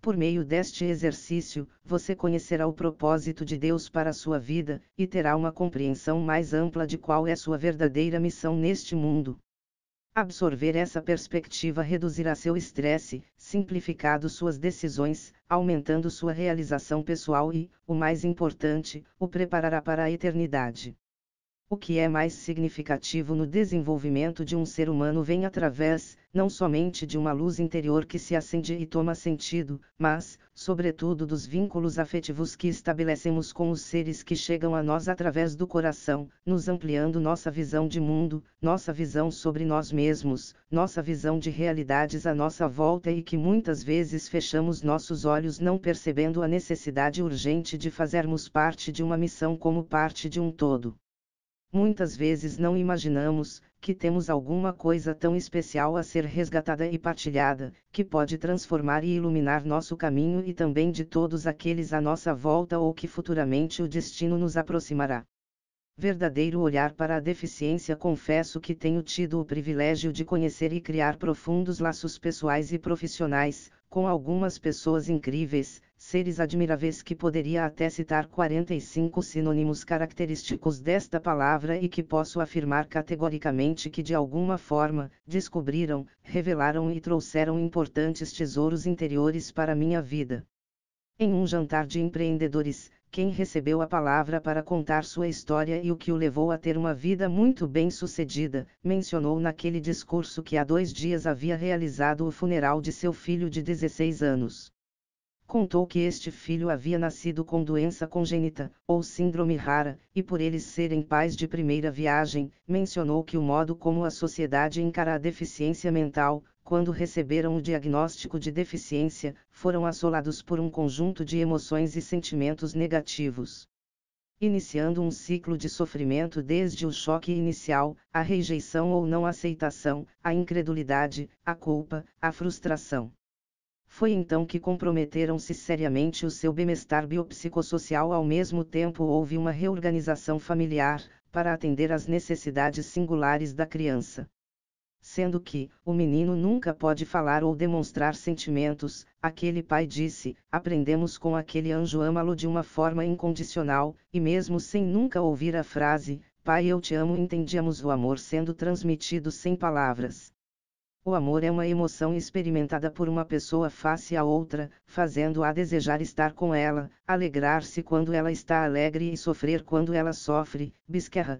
Por meio deste exercício, você conhecerá o propósito de Deus para a sua vida, e terá uma compreensão mais ampla de qual é sua verdadeira missão neste mundo. Absorver essa perspectiva reduzirá seu estresse, simplificando suas decisões, aumentando sua realização pessoal e, o mais importante, o preparará para a eternidade. O que é mais significativo no desenvolvimento de um ser humano vem através, não somente de uma luz interior que se acende e toma sentido, mas, sobretudo, dos vínculos afetivos que estabelecemos com os seres que chegam a nós através do coração, nos ampliando nossa visão de mundo, nossa visão sobre nós mesmos, nossa visão de realidades à nossa volta e que muitas vezes fechamos nossos olhos não percebendo a necessidade urgente de fazermos parte de uma missão como parte de um todo. Muitas vezes não imaginamos que temos alguma coisa tão especial a ser resgatada e partilhada, que pode transformar e iluminar nosso caminho e também de todos aqueles à nossa volta ou que futuramente o destino nos aproximará. Verdadeiro olhar para a deficiência. Confesso que tenho tido o privilégio de conhecer e criar profundos laços pessoais e profissionais, com algumas pessoas incríveis, seres admiráveis que poderia até citar 45 sinônimos característicos desta palavra e que posso afirmar categoricamente que de alguma forma, descobriram, revelaram e trouxeram importantes tesouros interiores para minha vida. Em um jantar de empreendedores, quem recebeu a palavra para contar sua história e o que o levou a ter uma vida muito bem-sucedida, mencionou naquele discurso que há 2 dias havia realizado o funeral de seu filho de 16 anos. Contou que este filho havia nascido com doença congênita, ou síndrome rara, e por eles serem pais de primeira viagem, mencionou que o modo como a sociedade encara a deficiência mental, quando receberam o diagnóstico de deficiência, foram assolados por um conjunto de emoções e sentimentos negativos. Iniciando um ciclo de sofrimento desde o choque inicial, a rejeição ou não aceitação, a incredulidade, a culpa, a frustração. Foi então que comprometeram-se seriamente o seu bem-estar biopsicossocial. Ao mesmo tempo houve uma reorganização familiar, para atender às necessidades singulares da criança. Sendo que, o menino nunca pode falar ou demonstrar sentimentos, aquele pai disse, aprendemos com aquele anjo amá-lo de uma forma incondicional, e mesmo sem nunca ouvir a frase, pai eu te amo, entendíamos o amor sendo transmitido sem palavras. O amor é uma emoção experimentada por uma pessoa face a outra, fazendo-a desejar estar com ela, alegrar-se quando ela está alegre e sofrer quando ela sofre. Bisquerra,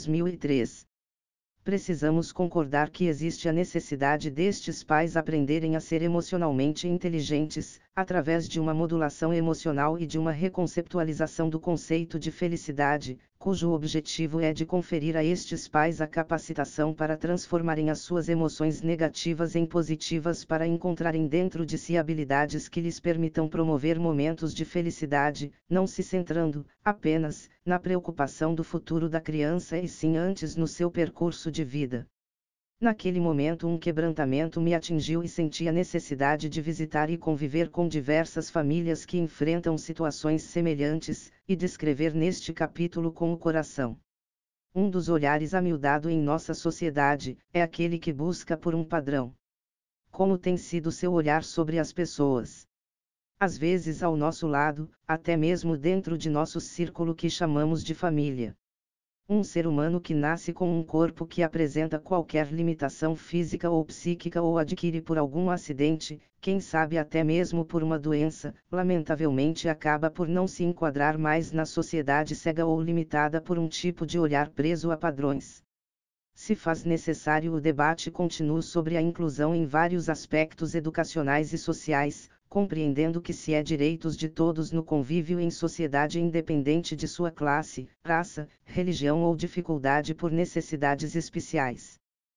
2003. Precisamos concordar que existe a necessidade destes pais aprenderem a ser emocionalmente inteligentes, através de uma modulação emocional e de uma reconceptualização do conceito de felicidade, cujo objetivo é de conferir a estes pais a capacitação para transformarem as suas emoções negativas em positivas para encontrarem dentro de si habilidades que lhes permitam promover momentos de felicidade, não se centrando, apenas, na preocupação do futuro da criança e sim antes no seu percurso de vida. Naquele momento um quebrantamento me atingiu e senti a necessidade de visitar e conviver com diversas famílias que enfrentam situações semelhantes, e descrever neste capítulo com o coração. Um dos olhares amildado em nossa sociedade, é aquele que busca por um padrão. Como tem sido seu olhar sobre as pessoas? Às vezes ao nosso lado, até mesmo dentro de nosso círculo que chamamos de família. Um ser humano que nasce com um corpo que apresenta qualquer limitação física ou psíquica ou adquire por algum acidente, quem sabe até mesmo por uma doença, lamentavelmente acaba por não se enquadrar mais na sociedade cega ou limitada por um tipo de olhar preso a padrões. Se faz necessário o debate contínuo sobre a inclusão em vários aspectos educacionais e sociais, compreendendo que se é direitos de todos no convívio em sociedade independente de sua classe, raça, religião ou dificuldade por necessidades especiais.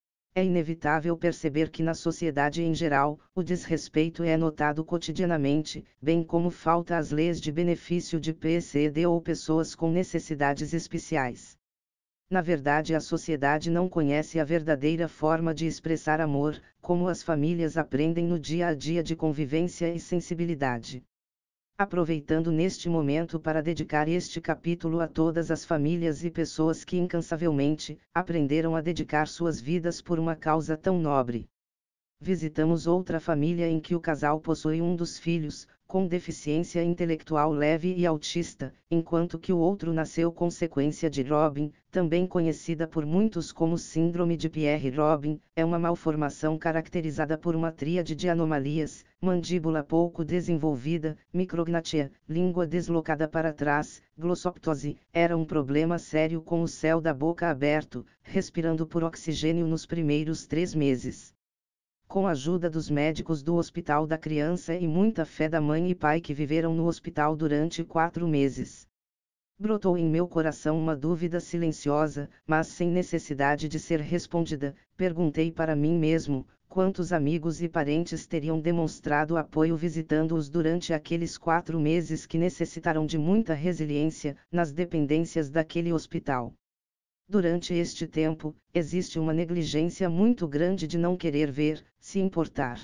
É inevitável perceber que na sociedade em geral, o desrespeito é notado cotidianamente, bem como falta às leis de benefício de PCD ou pessoas com necessidades especiais. Na verdade, a sociedade não conhece a verdadeira forma de expressar amor, como as famílias aprendem no dia a dia de convivência e sensibilidade. Aproveitando neste momento para dedicar este capítulo a todas as famílias e pessoas que incansavelmente aprenderam a dedicar suas vidas por uma causa tão nobre. Visitamos outra família em que o casal possui um dos filhos, com deficiência intelectual leve e autista, enquanto que o outro nasceu consequência de Robin, também conhecida por muitos como Síndrome de Pierre-Robin, é uma malformação caracterizada por uma tríade de anomalias: mandíbula pouco desenvolvida, micrognatia, língua deslocada para trás, glossoptose. Era um problema sério com o céu da boca aberto, respirando por oxigênio nos primeiros 3 meses. Com a ajuda dos médicos do Hospital da Criança e muita fé da mãe e pai que viveram no hospital durante 4 meses, brotou em meu coração uma dúvida silenciosa, mas sem necessidade de ser respondida. Perguntei para mim mesmo, quantos amigos e parentes teriam demonstrado apoio visitando-os durante aqueles 4 meses que necessitaram de muita resiliência, nas dependências daquele hospital. Durante este tempo, existe uma negligência muito grande de não querer ver, se importar.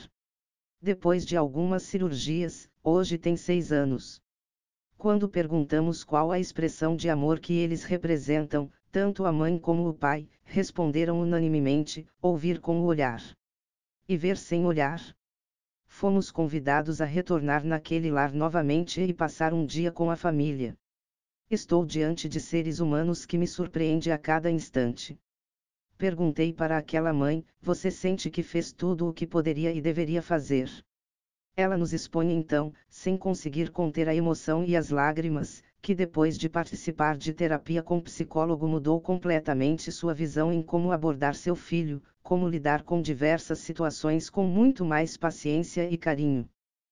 Depois de algumas cirurgias, hoje tem 6 anos. Quando perguntamos qual a expressão de amor que eles representam, tanto a mãe como o pai, responderam unanimemente: ouvir com o olhar. E ver sem olhar. Fomos convidados a retornar naquele lar novamente e passar um dia com a família. Estou diante de seres humanos que me surpreende a cada instante. Perguntei para aquela mãe: você sente que fez tudo o que poderia e deveria fazer? Ela nos expõe então, sem conseguir conter a emoção e as lágrimas, que depois de participar de terapia com psicólogo mudou completamente sua visão em como abordar seu filho, como lidar com diversas situações com muito mais paciência e carinho.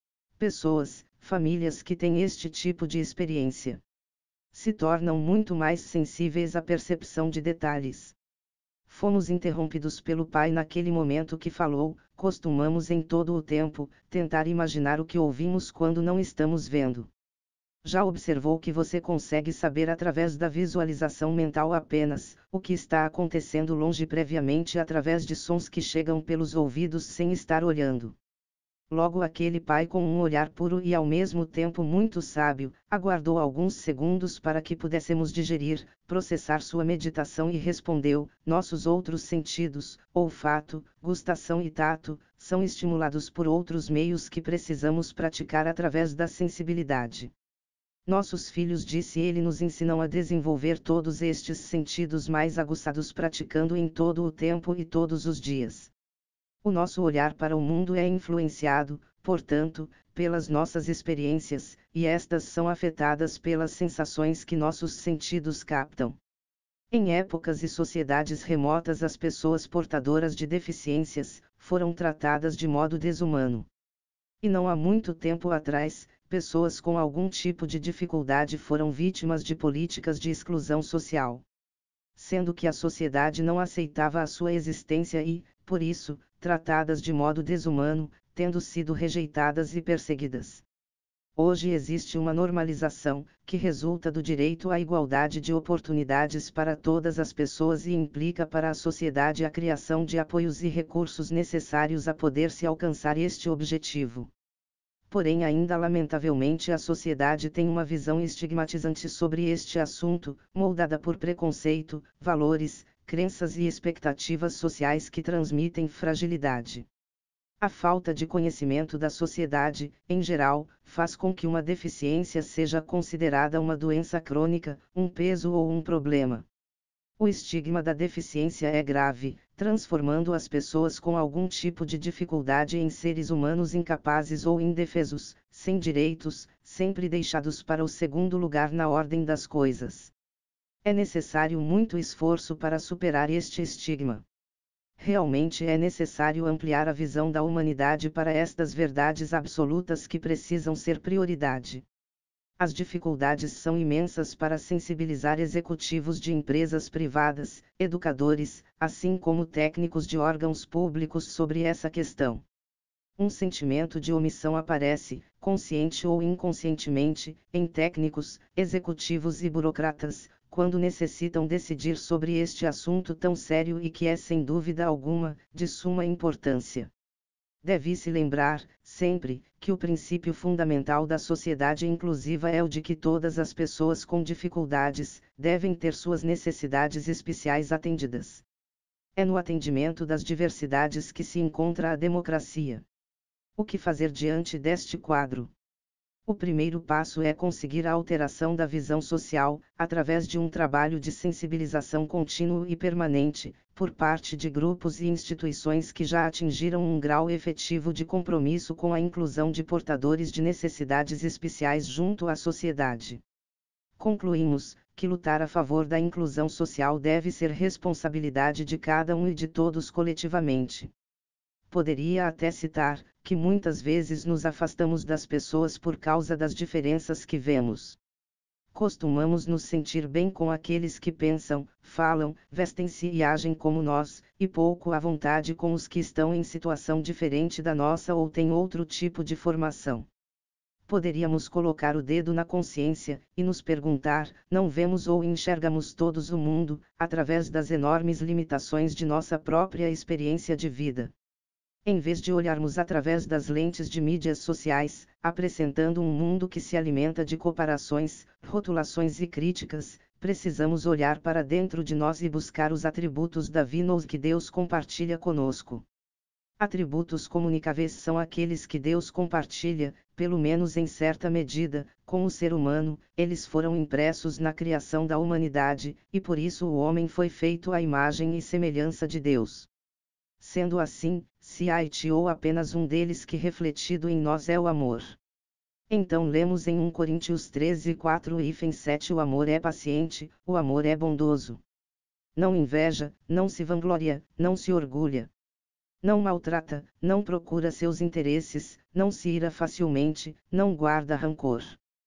Pessoas, famílias que têm este tipo de experiência se tornam muito mais sensíveis à percepção de detalhes. Fomos interrompidos pelo pai naquele momento que falou: costumamos em todo o tempo tentar imaginar o que ouvimos quando não estamos vendo. Já observou que você consegue saber através da visualização mental apenas o que está acontecendo longe previamente através de sons que chegam pelos ouvidos sem estar olhando? Logo aquele pai, com um olhar puro e ao mesmo tempo muito sábio, aguardou alguns segundos para que pudéssemos digerir, processar sua meditação e respondeu: nossos outros sentidos, olfato, gustação e tato, são estimulados por outros meios que precisamos praticar através da sensibilidade. Nossos filhos, disse ele, nos ensinam a desenvolver todos estes sentidos mais aguçados praticando em todo o tempo e todos os dias. O nosso olhar para o mundo é influenciado, portanto, pelas nossas experiências, e estas são afetadas pelas sensações que nossos sentidos captam. Em épocas e sociedades remotas, as pessoas portadoras de deficiências foram tratadas de modo desumano. E não há muito tempo atrás, pessoas com algum tipo de dificuldade foram vítimas de políticas de exclusão social. Sendo que a sociedade não aceitava a sua existência e, por isso, tratadas de modo desumano, tendo sido rejeitadas e perseguidas. Hoje existe uma normalização, que resulta do direito à igualdade de oportunidades para todas as pessoas e implica para a sociedade a criação de apoios e recursos necessários a poder-se alcançar este objetivo. Porém, ainda lamentavelmente a sociedade tem uma visão estigmatizante sobre este assunto, moldada por preconceito, valores, crenças e expectativas sociais que transmitem fragilidade. A falta de conhecimento da sociedade, em geral, faz com que uma deficiência seja considerada uma doença crônica, um peso ou um problema. O estigma da deficiência é grave, transformando as pessoas com algum tipo de dificuldade em seres humanos incapazes ou indefesos, sem direitos, sempre deixados para o segundo lugar na ordem das coisas. É necessário muito esforço para superar este estigma. Realmente é necessário ampliar a visão da humanidade para estas verdades absolutas que precisam ser prioridade. As dificuldades são imensas para sensibilizar executivos de empresas privadas, educadores, assim como técnicos de órgãos públicos sobre essa questão. Um sentimento de omissão aparece, consciente ou inconscientemente, em técnicos, executivos e burocratas, quando necessitam decidir sobre este assunto tão sério e que é, sem dúvida alguma, de suma importância. Deve-se lembrar, sempre, que o princípio fundamental da sociedade inclusiva é o de que todas as pessoas com dificuldades devem ter suas necessidades especiais atendidas. É no atendimento das diversidades que se encontra a democracia. O que fazer diante deste quadro? O primeiro passo é conseguir a alteração da visão social, através de um trabalho de sensibilização contínuo e permanente, por parte de grupos e instituições que já atingiram um grau efetivo de compromisso com a inclusão de portadores de necessidades especiais junto à sociedade. Concluímos que lutar a favor da inclusão social deve ser responsabilidade de cada um e de todos coletivamente. Poderia até citar que muitas vezes nos afastamos das pessoas por causa das diferenças que vemos. Costumamos nos sentir bem com aqueles que pensam, falam, vestem-se e agem como nós, e pouco à vontade com os que estão em situação diferente da nossa ou têm outro tipo de formação. Poderíamos colocar o dedo na consciência e nos perguntar: não vemos ou enxergamos todos o mundo, através das enormes limitações de nossa própria experiência de vida? Em vez de olharmos através das lentes de mídias sociais, apresentando um mundo que se alimenta de comparações, rotulações e críticas, precisamos olhar para dentro de nós e buscar os atributos divinos que Deus compartilha conosco. Atributos comunicáveis são aqueles que Deus compartilha, pelo menos em certa medida, com o ser humano. Eles foram impressos na criação da humanidade, e por isso o homem foi feito à imagem e semelhança de Deus. Sendo assim, se há ou apenas um deles que refletido em nós é o amor. Então lemos em 1 Coríntios 13:4-7: o amor é paciente, o amor é bondoso. Não inveja, não se vangloria, não se orgulha. Não maltrata, não procura seus interesses, não se ira facilmente, não guarda rancor.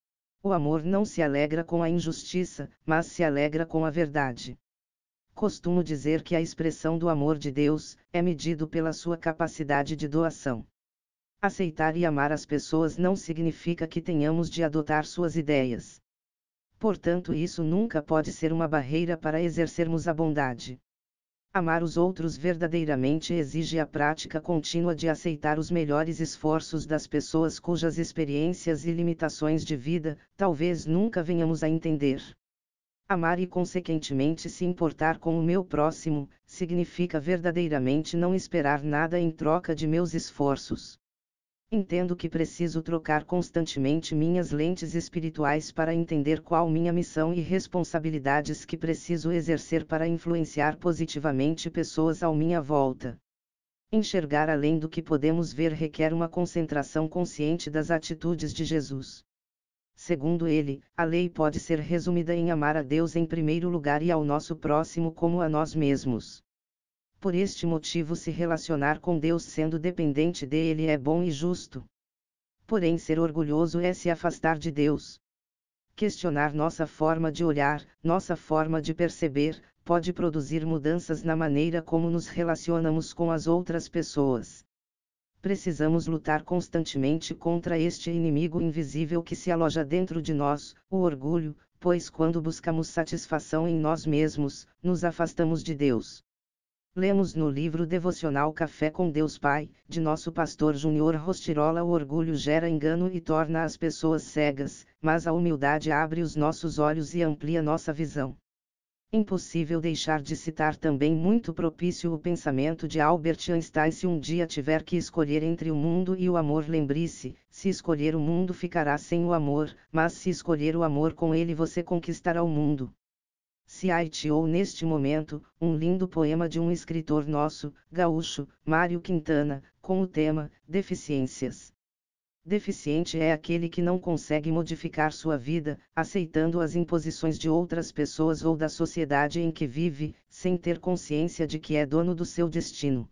O amor não se alegra com a injustiça, mas se alegra com a verdade. Costumo dizer que a expressão do amor de Deus é medido pela sua capacidade de doação. Aceitar e amar as pessoas não significa que tenhamos de adotar suas ideias. Portanto, isso nunca pode ser uma barreira para exercermos a bondade. Amar os outros verdadeiramente exige a prática contínua de aceitar os melhores esforços das pessoas cujas experiências e limitações de vida talvez nunca venhamos a entender. Amar e consequentemente se importar com o meu próximo, significa verdadeiramente não esperar nada em troca de meus esforços. Entendo que preciso trocar constantemente minhas lentes espirituais para entender qual minha missão e responsabilidades que preciso exercer para influenciar positivamente pessoas à minha volta. Enxergar além do que podemos ver requer uma concentração consciente das atitudes de Jesus. Segundo ele, a lei pode ser resumida em amar a Deus em primeiro lugar e ao nosso próximo como a nós mesmos. Por este motivo, se relacionar com Deus sendo dependente dele é bom e justo. Porém, ser orgulhoso é se afastar de Deus. Questionar nossa forma de olhar, nossa forma de perceber, pode produzir mudanças na maneira como nos relacionamos com as outras pessoas. Precisamos lutar constantemente contra este inimigo invisível que se aloja dentro de nós, o orgulho, pois quando buscamos satisfação em nós mesmos, nos afastamos de Deus. Lemos no livro devocional Café com Deus Pai, de nosso pastor Júnior Rostirola: o orgulho gera engano e torna as pessoas cegas, mas a humildade abre os nossos olhos e amplia nossa visão. Impossível deixar de citar também muito propício o pensamento de Albert Einstein: se um dia tiver que escolher entre o mundo e o amor, lembre-se, se escolher o mundo ficará sem o amor, mas se escolher o amor, com ele você conquistará o mundo. Se haiteou neste momento, um lindo poema de um escritor nosso, gaúcho, Mário Quintana, com o tema, Deficiências. Deficiente é aquele que não consegue modificar sua vida, aceitando as imposições de outras pessoas ou da sociedade em que vive, sem ter consciência de que é dono do seu destino.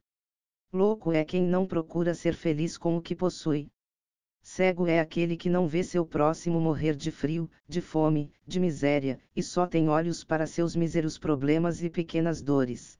Louco é quem não procura ser feliz com o que possui. Cego é aquele que não vê seu próximo morrer de frio, de fome, de miséria, e só tem olhos para seus míseros problemas e pequenas dores.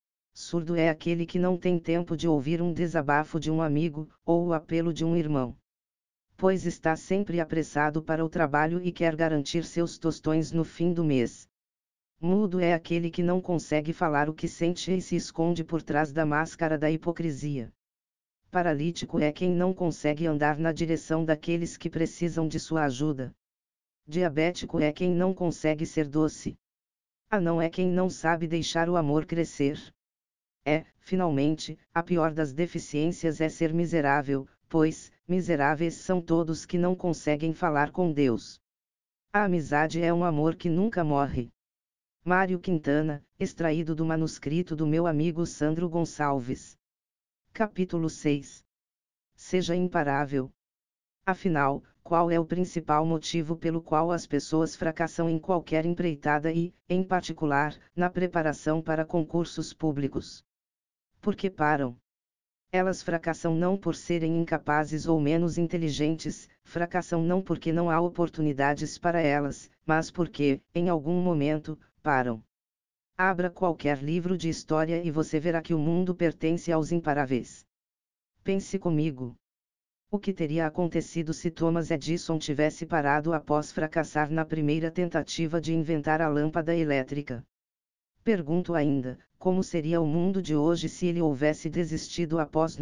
Surdo é aquele que não tem tempo de ouvir um desabafo de um amigo, ou o apelo de um irmão. Pois está sempre apressado para o trabalho e quer garantir seus tostões no fim do mês. Mudo é aquele que não consegue falar o que sente e se esconde por trás da máscara da hipocrisia. Paralítico é quem não consegue andar na direção daqueles que precisam de sua ajuda. Diabético é quem não consegue ser doce. Anão é quem não sabe deixar o amor crescer. Finalmente, a pior das deficiências é ser miserável, pois, miseráveis são todos que não conseguem falar com Deus. A amizade é um amor que nunca morre. Mário Quintana, extraído do manuscrito do meu amigo Sandro Gonçalves. Capítulo 6. Seja imparável. Afinal, qual é o principal motivo pelo qual as pessoas fracassam em qualquer empreitada e, em particular, na preparação para concursos públicos? Porque param. Elas fracassam não por serem incapazes ou menos inteligentes, fracassam não porque não há oportunidades para elas, mas porque, em algum momento, param. Abra qualquer livro de história e você verá que o mundo pertence aos imparáveis. Pense comigo. O que teria acontecido se Thomas Edison tivesse parado após fracassar na primeira tentativa de inventar a lâmpada elétrica? Pergunto ainda, como seria o mundo de hoje se ele houvesse desistido após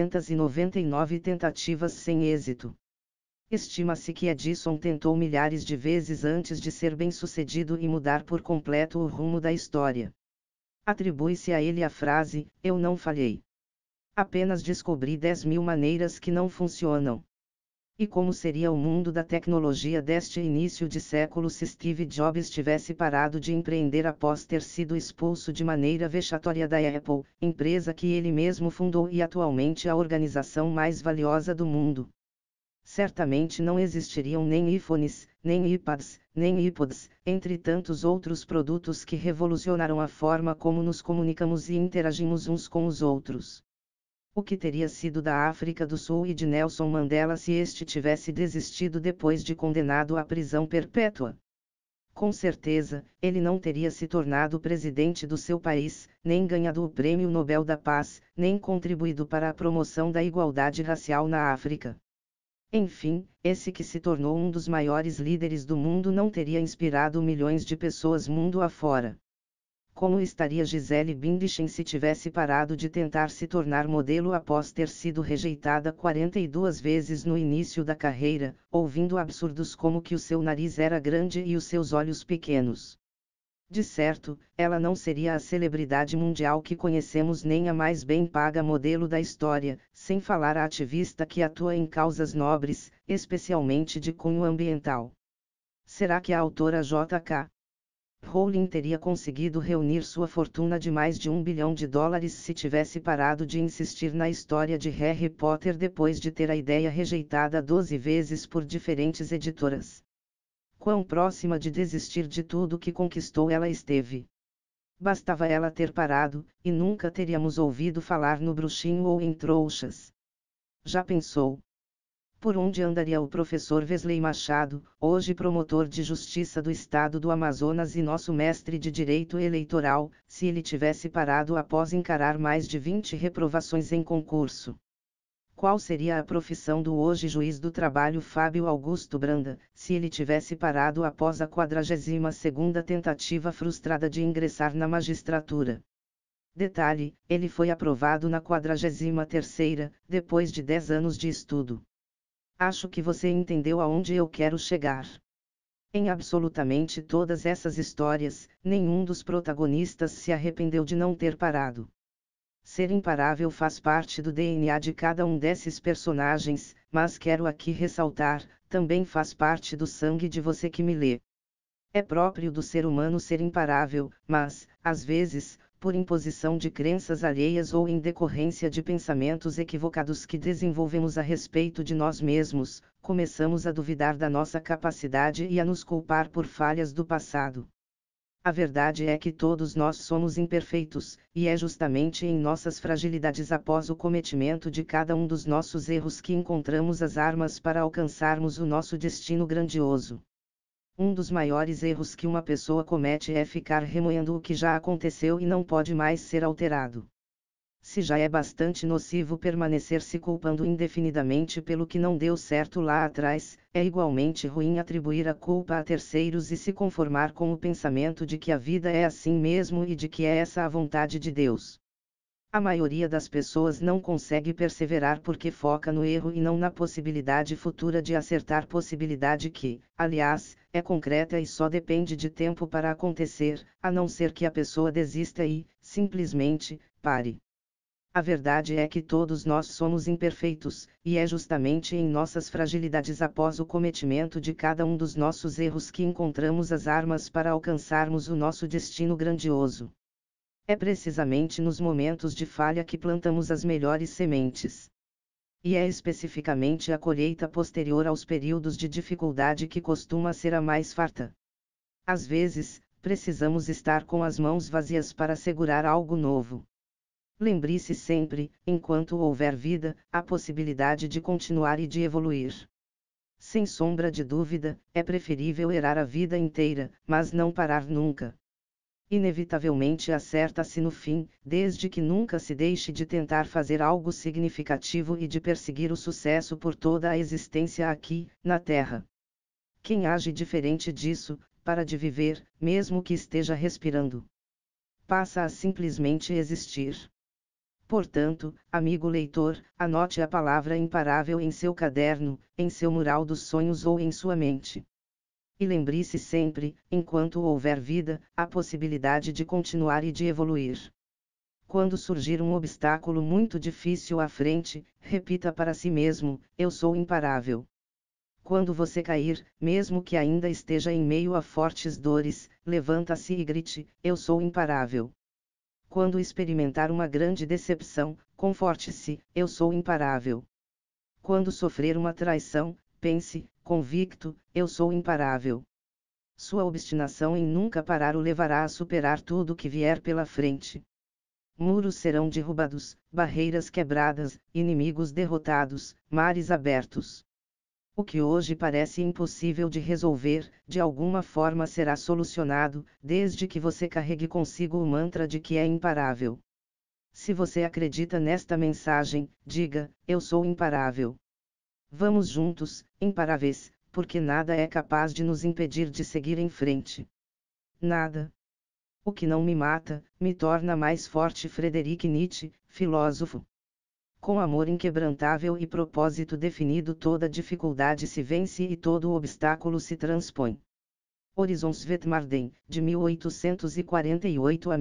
999 tentativas sem êxito? Estima-se que Edison tentou milhares de vezes antes de ser bem-sucedido e mudar por completo o rumo da história. Atribui-se a ele a frase, eu não falhei. Apenas descobri 10.000 maneiras que não funcionam. E como seria o mundo da tecnologia deste início de século se Steve Jobs tivesse parado de empreender após ter sido expulso de maneira vexatória da Apple, empresa que ele mesmo fundou e atualmente a organização mais valiosa do mundo? Certamente não existiriam nem iPhones, nem iPads, nem iPods, entre tantos outros produtos que revolucionaram a forma como nos comunicamos e interagimos uns com os outros. O que teria sido da África do Sul e de Nelson Mandela se este tivesse desistido depois de condenado à prisão perpétua? Com certeza, ele não teria se tornado presidente do seu país, nem ganhado o Prêmio Nobel da Paz, nem contribuído para a promoção da igualdade racial na África. Enfim, esse que se tornou um dos maiores líderes do mundo não teria inspirado milhões de pessoas mundo afora. Como estaria Gisele Bündchen se tivesse parado de tentar se tornar modelo após ter sido rejeitada 42 vezes no início da carreira, ouvindo absurdos como que o seu nariz era grande e os seus olhos pequenos? De certo, ela não seria a celebridade mundial que conhecemos nem a mais bem paga modelo da história, sem falar a ativista que atua em causas nobres, especialmente de cunho ambiental. Será que a autora J.K. Rowling teria conseguido reunir sua fortuna de mais de $1 bilhão se tivesse parado de insistir na história de Harry Potter depois de ter a ideia rejeitada 12 vezes por diferentes editoras? Quão próxima de desistir de tudo que conquistou ela esteve? Bastava ela ter parado, e nunca teríamos ouvido falar no Bruxinho ou em Trouxas. Já pensou? Por onde andaria o professor Wesley Machado, hoje promotor de justiça do estado do Amazonas e nosso mestre de direito eleitoral, se ele tivesse parado após encarar mais de 20 reprovações em concurso? Qual seria a profissão do hoje juiz do trabalho Fábio Augusto Branda, se ele tivesse parado após a 42ª tentativa frustrada de ingressar na magistratura? Detalhe, ele foi aprovado na 43ª, depois de 10 anos de estudo. Acho que você entendeu aonde eu quero chegar. Em absolutamente todas essas histórias, nenhum dos protagonistas se arrependeu de não ter parado. Ser imparável faz parte do DNA de cada um desses personagens, mas quero aqui ressaltar, também faz parte do sangue de você que me lê. É próprio do ser humano ser imparável, mas, às vezes, por imposição de crenças alheias ou em decorrência de pensamentos equivocados que desenvolvemos a respeito de nós mesmos, começamos a duvidar da nossa capacidade e a nos culpar por falhas do passado. A verdade é que todos nós somos imperfeitos, e é justamente em nossas fragilidades após o cometimento de cada um dos nossos erros que encontramos as armas para alcançarmos o nosso destino grandioso. Um dos maiores erros que uma pessoa comete é ficar remoendo o que já aconteceu e não pode mais ser alterado. Se já é bastante nocivo permanecer se culpando indefinidamente pelo que não deu certo lá atrás, é igualmente ruim atribuir a culpa a terceiros e se conformar com o pensamento de que a vida é assim mesmo e de que é essa a vontade de Deus. A maioria das pessoas não consegue perseverar porque foca no erro e não na possibilidade futura de acertar, possibilidade que, aliás, é concreta e só depende de tempo para acontecer, a não ser que a pessoa desista e, simplesmente, pare. A verdade é que todos nós somos imperfeitos, e é justamente em nossas fragilidades após o cometimento de cada um dos nossos erros que encontramos as armas para alcançarmos o nosso destino grandioso. É precisamente nos momentos de falha que plantamos as melhores sementes. E é especificamente a colheita posterior aos períodos de dificuldade que costuma ser a mais farta. Às vezes, precisamos estar com as mãos vazias para segurar algo novo. Lembre-se sempre, enquanto houver vida, a possibilidade de continuar e de evoluir. Sem sombra de dúvida, é preferível errar a vida inteira, mas não parar nunca. Inevitavelmente acerta-se no fim, desde que nunca se deixe de tentar fazer algo significativo e de perseguir o sucesso por toda a existência aqui, na Terra. Quem age diferente disso, para de viver, mesmo que esteja respirando, passa a simplesmente existir. Portanto, amigo leitor, anote a palavra imparável em seu caderno, em seu mural dos sonhos ou em sua mente. E lembre-se sempre, enquanto houver vida, a possibilidade de continuar e de evoluir. Quando surgir um obstáculo muito difícil à frente, repita para si mesmo: eu sou imparável. Quando você cair, mesmo que ainda esteja em meio a fortes dores, levanta-se e grite: eu sou imparável. Quando experimentar uma grande decepção, conforte-se: eu sou imparável. Quando sofrer uma traição, pense, convicto: eu sou imparável. Sua obstinação em nunca parar o levará a superar tudo que vier pela frente. Muros serão derrubados, barreiras quebradas, inimigos derrotados, mares abertos. O que hoje parece impossível de resolver, de alguma forma será solucionado, desde que você carregue consigo o mantra de que é imparável. Se você acredita nesta mensagem, diga: eu sou imparável. Vamos juntos, imparáveis, porque nada é capaz de nos impedir de seguir em frente. Nada. O que não me mata, me torna mais forte. Friedrich Nietzsche, filósofo. Com amor inquebrantável e propósito definido, toda dificuldade se vence e todo obstáculo se transpõe. Horizon Svetmarden, de 1848 a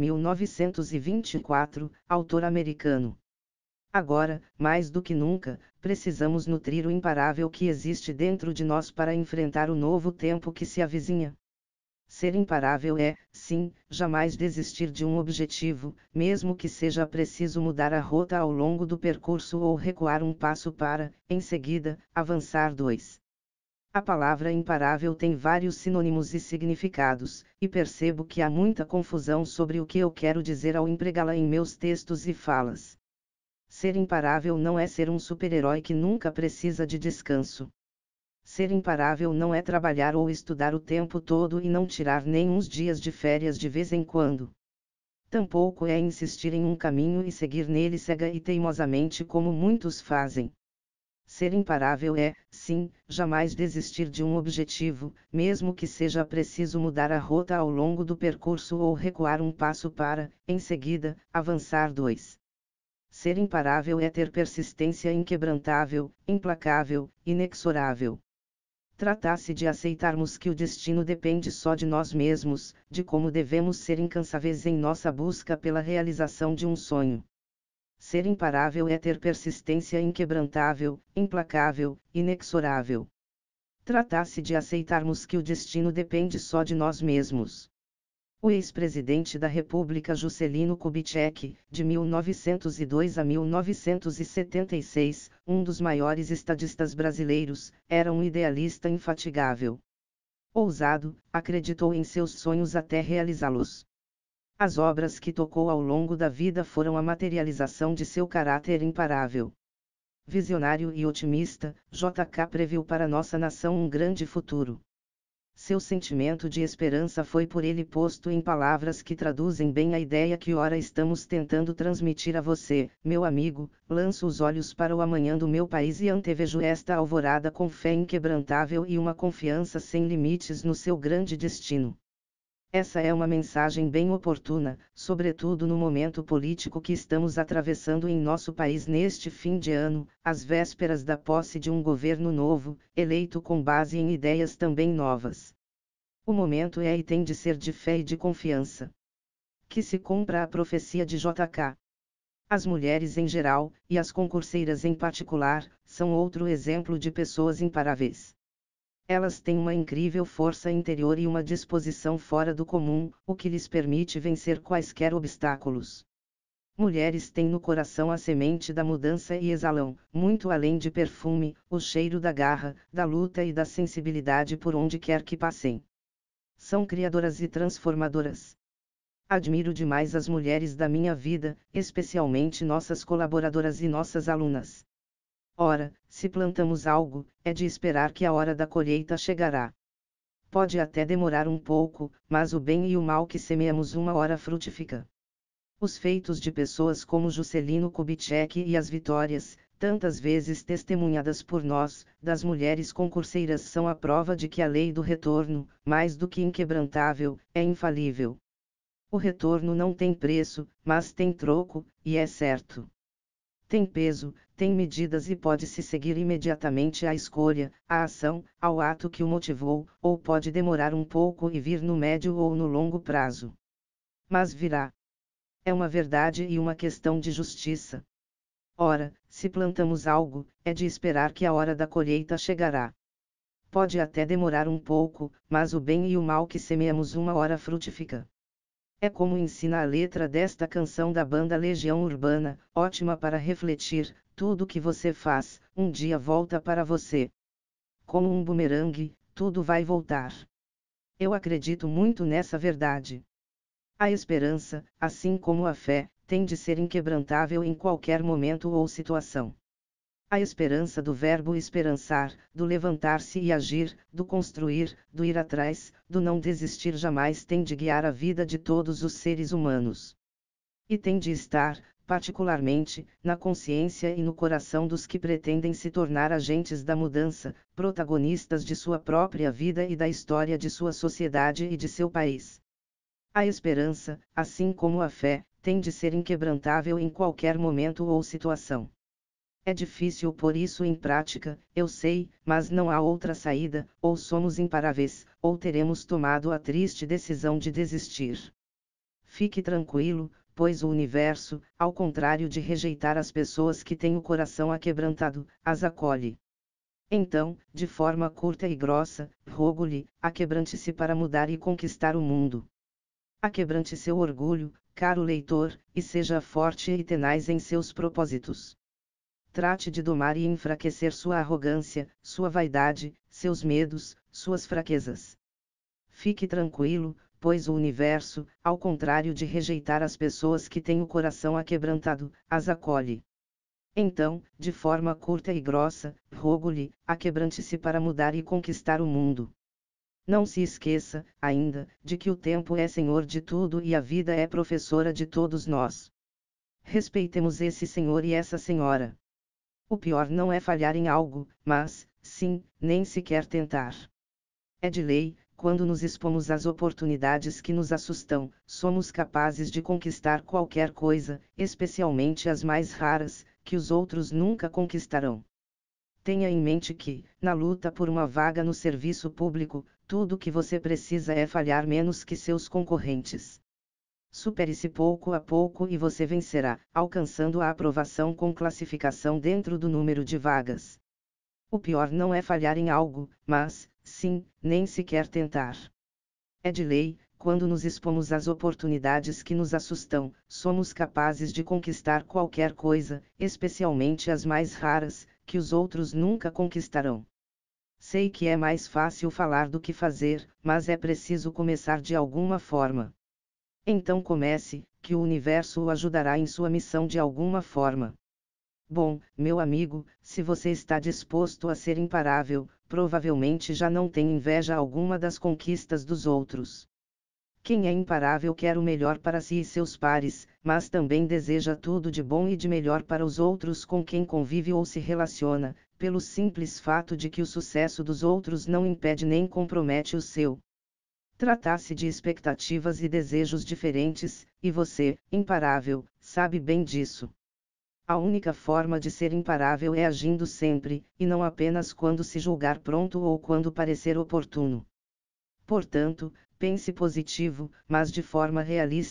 1924, autor americano. Agora, mais do que nunca, precisamos nutrir o imparável que existe dentro de nós para enfrentar o novo tempo que se avizinha. Ser imparável é, sim, jamais desistir de um objetivo, mesmo que seja preciso mudar a rota ao longo do percurso ou recuar um passo para, em seguida, avançar dois. A palavra imparável tem vários sinônimos e significados, e percebo que há muita confusão sobre o que eu quero dizer ao empregá-la em meus textos e falas. Ser imparável não é ser um super-herói que nunca precisa de descanso. Ser imparável não é trabalhar ou estudar o tempo todo e não tirar nem uns dias de férias de vez em quando. Tampouco é insistir em um caminho e seguir nele cega e teimosamente como muitos fazem. Ser imparável é, sim, jamais desistir de um objetivo, mesmo que seja preciso mudar a rota ao longo do percurso ou recuar um passo para, em seguida, avançar dois. Ser imparável é ter persistência inquebrantável, implacável, inexorável. Trata-se de aceitarmos que o destino depende só de nós mesmos, de como devemos ser incansáveis em nossa busca pela realização de um sonho. Ser imparável é ter persistência inquebrantável, implacável, inexorável. Trata-se de aceitarmos que o destino depende só de nós mesmos. O ex-presidente da República Juscelino Kubitschek, de 1902 a 1976, um dos maiores estadistas brasileiros, era um idealista infatigável. Ousado, acreditou em seus sonhos até realizá-los. As obras que tocou ao longo da vida foram a materialização de seu caráter imparável. Visionário e otimista, J.K. previu para nossa nação um grande futuro. Seu sentimento de esperança foi por ele posto em palavras que traduzem bem a ideia que ora estamos tentando transmitir a você, meu amigo. Lanço os olhos para o amanhã do meu país e antevejo esta alvorada com fé inquebrantável e uma confiança sem limites no seu grande destino. Essa é uma mensagem bem oportuna, sobretudo no momento político que estamos atravessando em nosso país neste fim de ano, às vésperas da posse de um governo novo, eleito com base em ideias também novas. O momento é e tem de ser de fé e de confiança. Que se cumpra a profecia de J.K. As mulheres em geral, e as concurseiras em particular, são outro exemplo de pessoas imparáveis. Elas têm uma incrível força interior e uma disposição fora do comum, o que lhes permite vencer quaisquer obstáculos. Mulheres têm no coração a semente da mudança e exalam, muito além de perfume, o cheiro da garra, da luta e da sensibilidade por onde quer que passem. São criadoras e transformadoras. Admiro demais as mulheres da minha vida, especialmente nossas colaboradoras e nossas alunas. Ora, se plantamos algo, é de esperar que a hora da colheita chegará. Pode até demorar um pouco, mas o bem e o mal que semeamos uma hora frutifica. Os feitos de pessoas como Juscelino Kubitschek e as vitórias, tantas vezes testemunhadas por nós, das mulheres concurseiras são a prova de que a lei do retorno, mais do que inquebrantável, é infalível. O retorno não tem preço, mas tem troco, e é certo. Tem peso, tem medidas e pode-se seguir imediatamente à escolha, à ação, ao ato que o motivou, ou pode demorar um pouco e vir no médio ou no longo prazo. Mas virá. É uma verdade e uma questão de justiça. Ora, se plantamos algo, é de esperar que a hora da colheita chegará. Pode até demorar um pouco, mas o bem e o mal que semeamos uma hora frutifica. É como ensina a letra desta canção da banda Legião Urbana, ótima para refletir: tudo que você faz, um dia volta para você. Como um bumerangue, tudo vai voltar. Eu acredito muito nessa verdade. A esperança, assim como a fé, tem de ser inquebrantável em qualquer momento ou situação. A esperança do verbo esperançar, do levantar-se e agir, do construir, do ir atrás, do não desistir jamais tem de guiar a vida de todos os seres humanos. E tem de estar, particularmente, na consciência e no coração dos que pretendem se tornar agentes da mudança, protagonistas de sua própria vida e da história de sua sociedade e de seu país. A esperança, assim como a fé, tem de ser inquebrantável em qualquer momento ou situação. É difícil pôr isso em prática, eu sei, mas não há outra saída: ou somos imparáveis, ou teremos tomado a triste decisão de desistir. Fique tranquilo, pois o universo, ao contrário de rejeitar as pessoas que têm o coração aquebrantado, as acolhe. Então, de forma curta e grossa, rogo-lhe, aquebrante-se para mudar e conquistar o mundo. Aquebrante seu orgulho, caro leitor, e seja forte e tenaz em seus propósitos. Trate de domar e enfraquecer sua arrogância, sua vaidade, seus medos, suas fraquezas. Fique tranquilo, pois o universo, ao contrário de rejeitar as pessoas que têm o coração aquebrantado, as acolhe. Então, de forma curta e grossa, rogo-lhe, aquebrante-se para mudar e conquistar o mundo. Não se esqueça, ainda, de que o tempo é senhor de tudo e a vida é professora de todos nós. Respeitemos esse senhor e essa senhora. O pior não é falhar em algo, mas, sim, nem sequer tentar. É de lei, quando nos expomos às oportunidades que nos assustam, somos capazes de conquistar qualquer coisa, especialmente as mais raras, que os outros nunca conquistarão. Tenha em mente que, na luta por uma vaga no serviço público, tudo o que você precisa é falhar menos que seus concorrentes. Supere-se pouco a pouco e você vencerá, alcançando a aprovação com classificação dentro do número de vagas. O pior não é falhar em algo, mas, sim, nem sequer tentar. É de lei, quando nos expomos às oportunidades que nos assustam, somos capazes de conquistar qualquer coisa, especialmente as mais raras, que os outros nunca conquistarão. Sei que é mais fácil falar do que fazer, mas é preciso começar de alguma forma. Então comece, que o universo o ajudará em sua missão de alguma forma. Bom, meu amigo, se você está disposto a ser imparável, provavelmente já não tem inveja alguma das conquistas dos outros. Quem é imparável quer o melhor para si e seus pares, mas também deseja tudo de bom e de melhor para os outros com quem convive ou se relaciona, pelo simples fato de que o sucesso dos outros não impede nem compromete o seu. Trata-se de expectativas e desejos diferentes, e você, imparável, sabe bem disso. A única forma de ser imparável é agindo sempre, e não apenas quando se julgar pronto ou quando parecer oportuno. Portanto, pense positivo, mas de forma realista,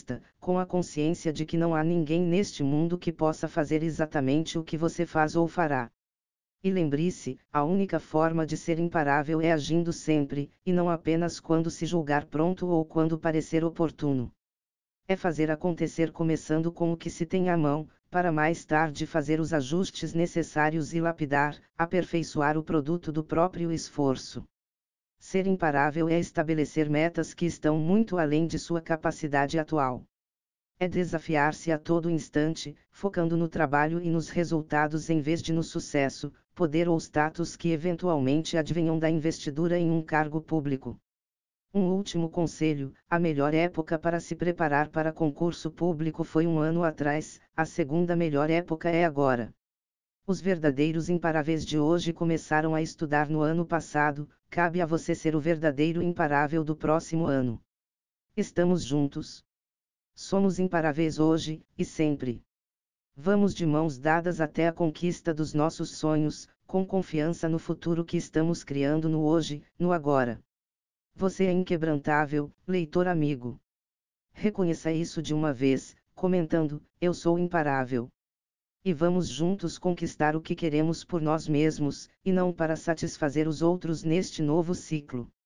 com a consciência de que não há ninguém neste mundo que possa fazer exatamente o que você faz ou fará. E lembre-se, a única forma de ser imparável é agindo sempre, e não apenas quando se julgar pronto ou quando parecer oportuno. É fazer acontecer começando com o que se tem à mão, para mais tarde fazer os ajustes necessários e lapidar, aperfeiçoar o produto do próprio esforço. Ser imparável é estabelecer metas que estão muito além de sua capacidade atual. É desafiar-se a todo instante, focando no trabalho e nos resultados em vez de no sucesso, poder ou status que eventualmente advenham da investidura em um cargo público. Um último conselho: a melhor época para se preparar para concurso público foi um ano atrás, a segunda melhor época é agora. Os verdadeiros imparáveis de hoje começaram a estudar no ano passado, cabe a você ser o verdadeiro imparável do próximo ano. Estamos juntos. Somos imparáveis hoje, e sempre. Vamos de mãos dadas até a conquista dos nossos sonhos, com confiança no futuro que estamos criando no hoje, no agora. Você é inquebrantável, leitor amigo. Reconheça isso de uma vez, comentando: eu sou imparável. E vamos juntos conquistar o que queremos por nós mesmos, e não para satisfazer os outros neste novo ciclo.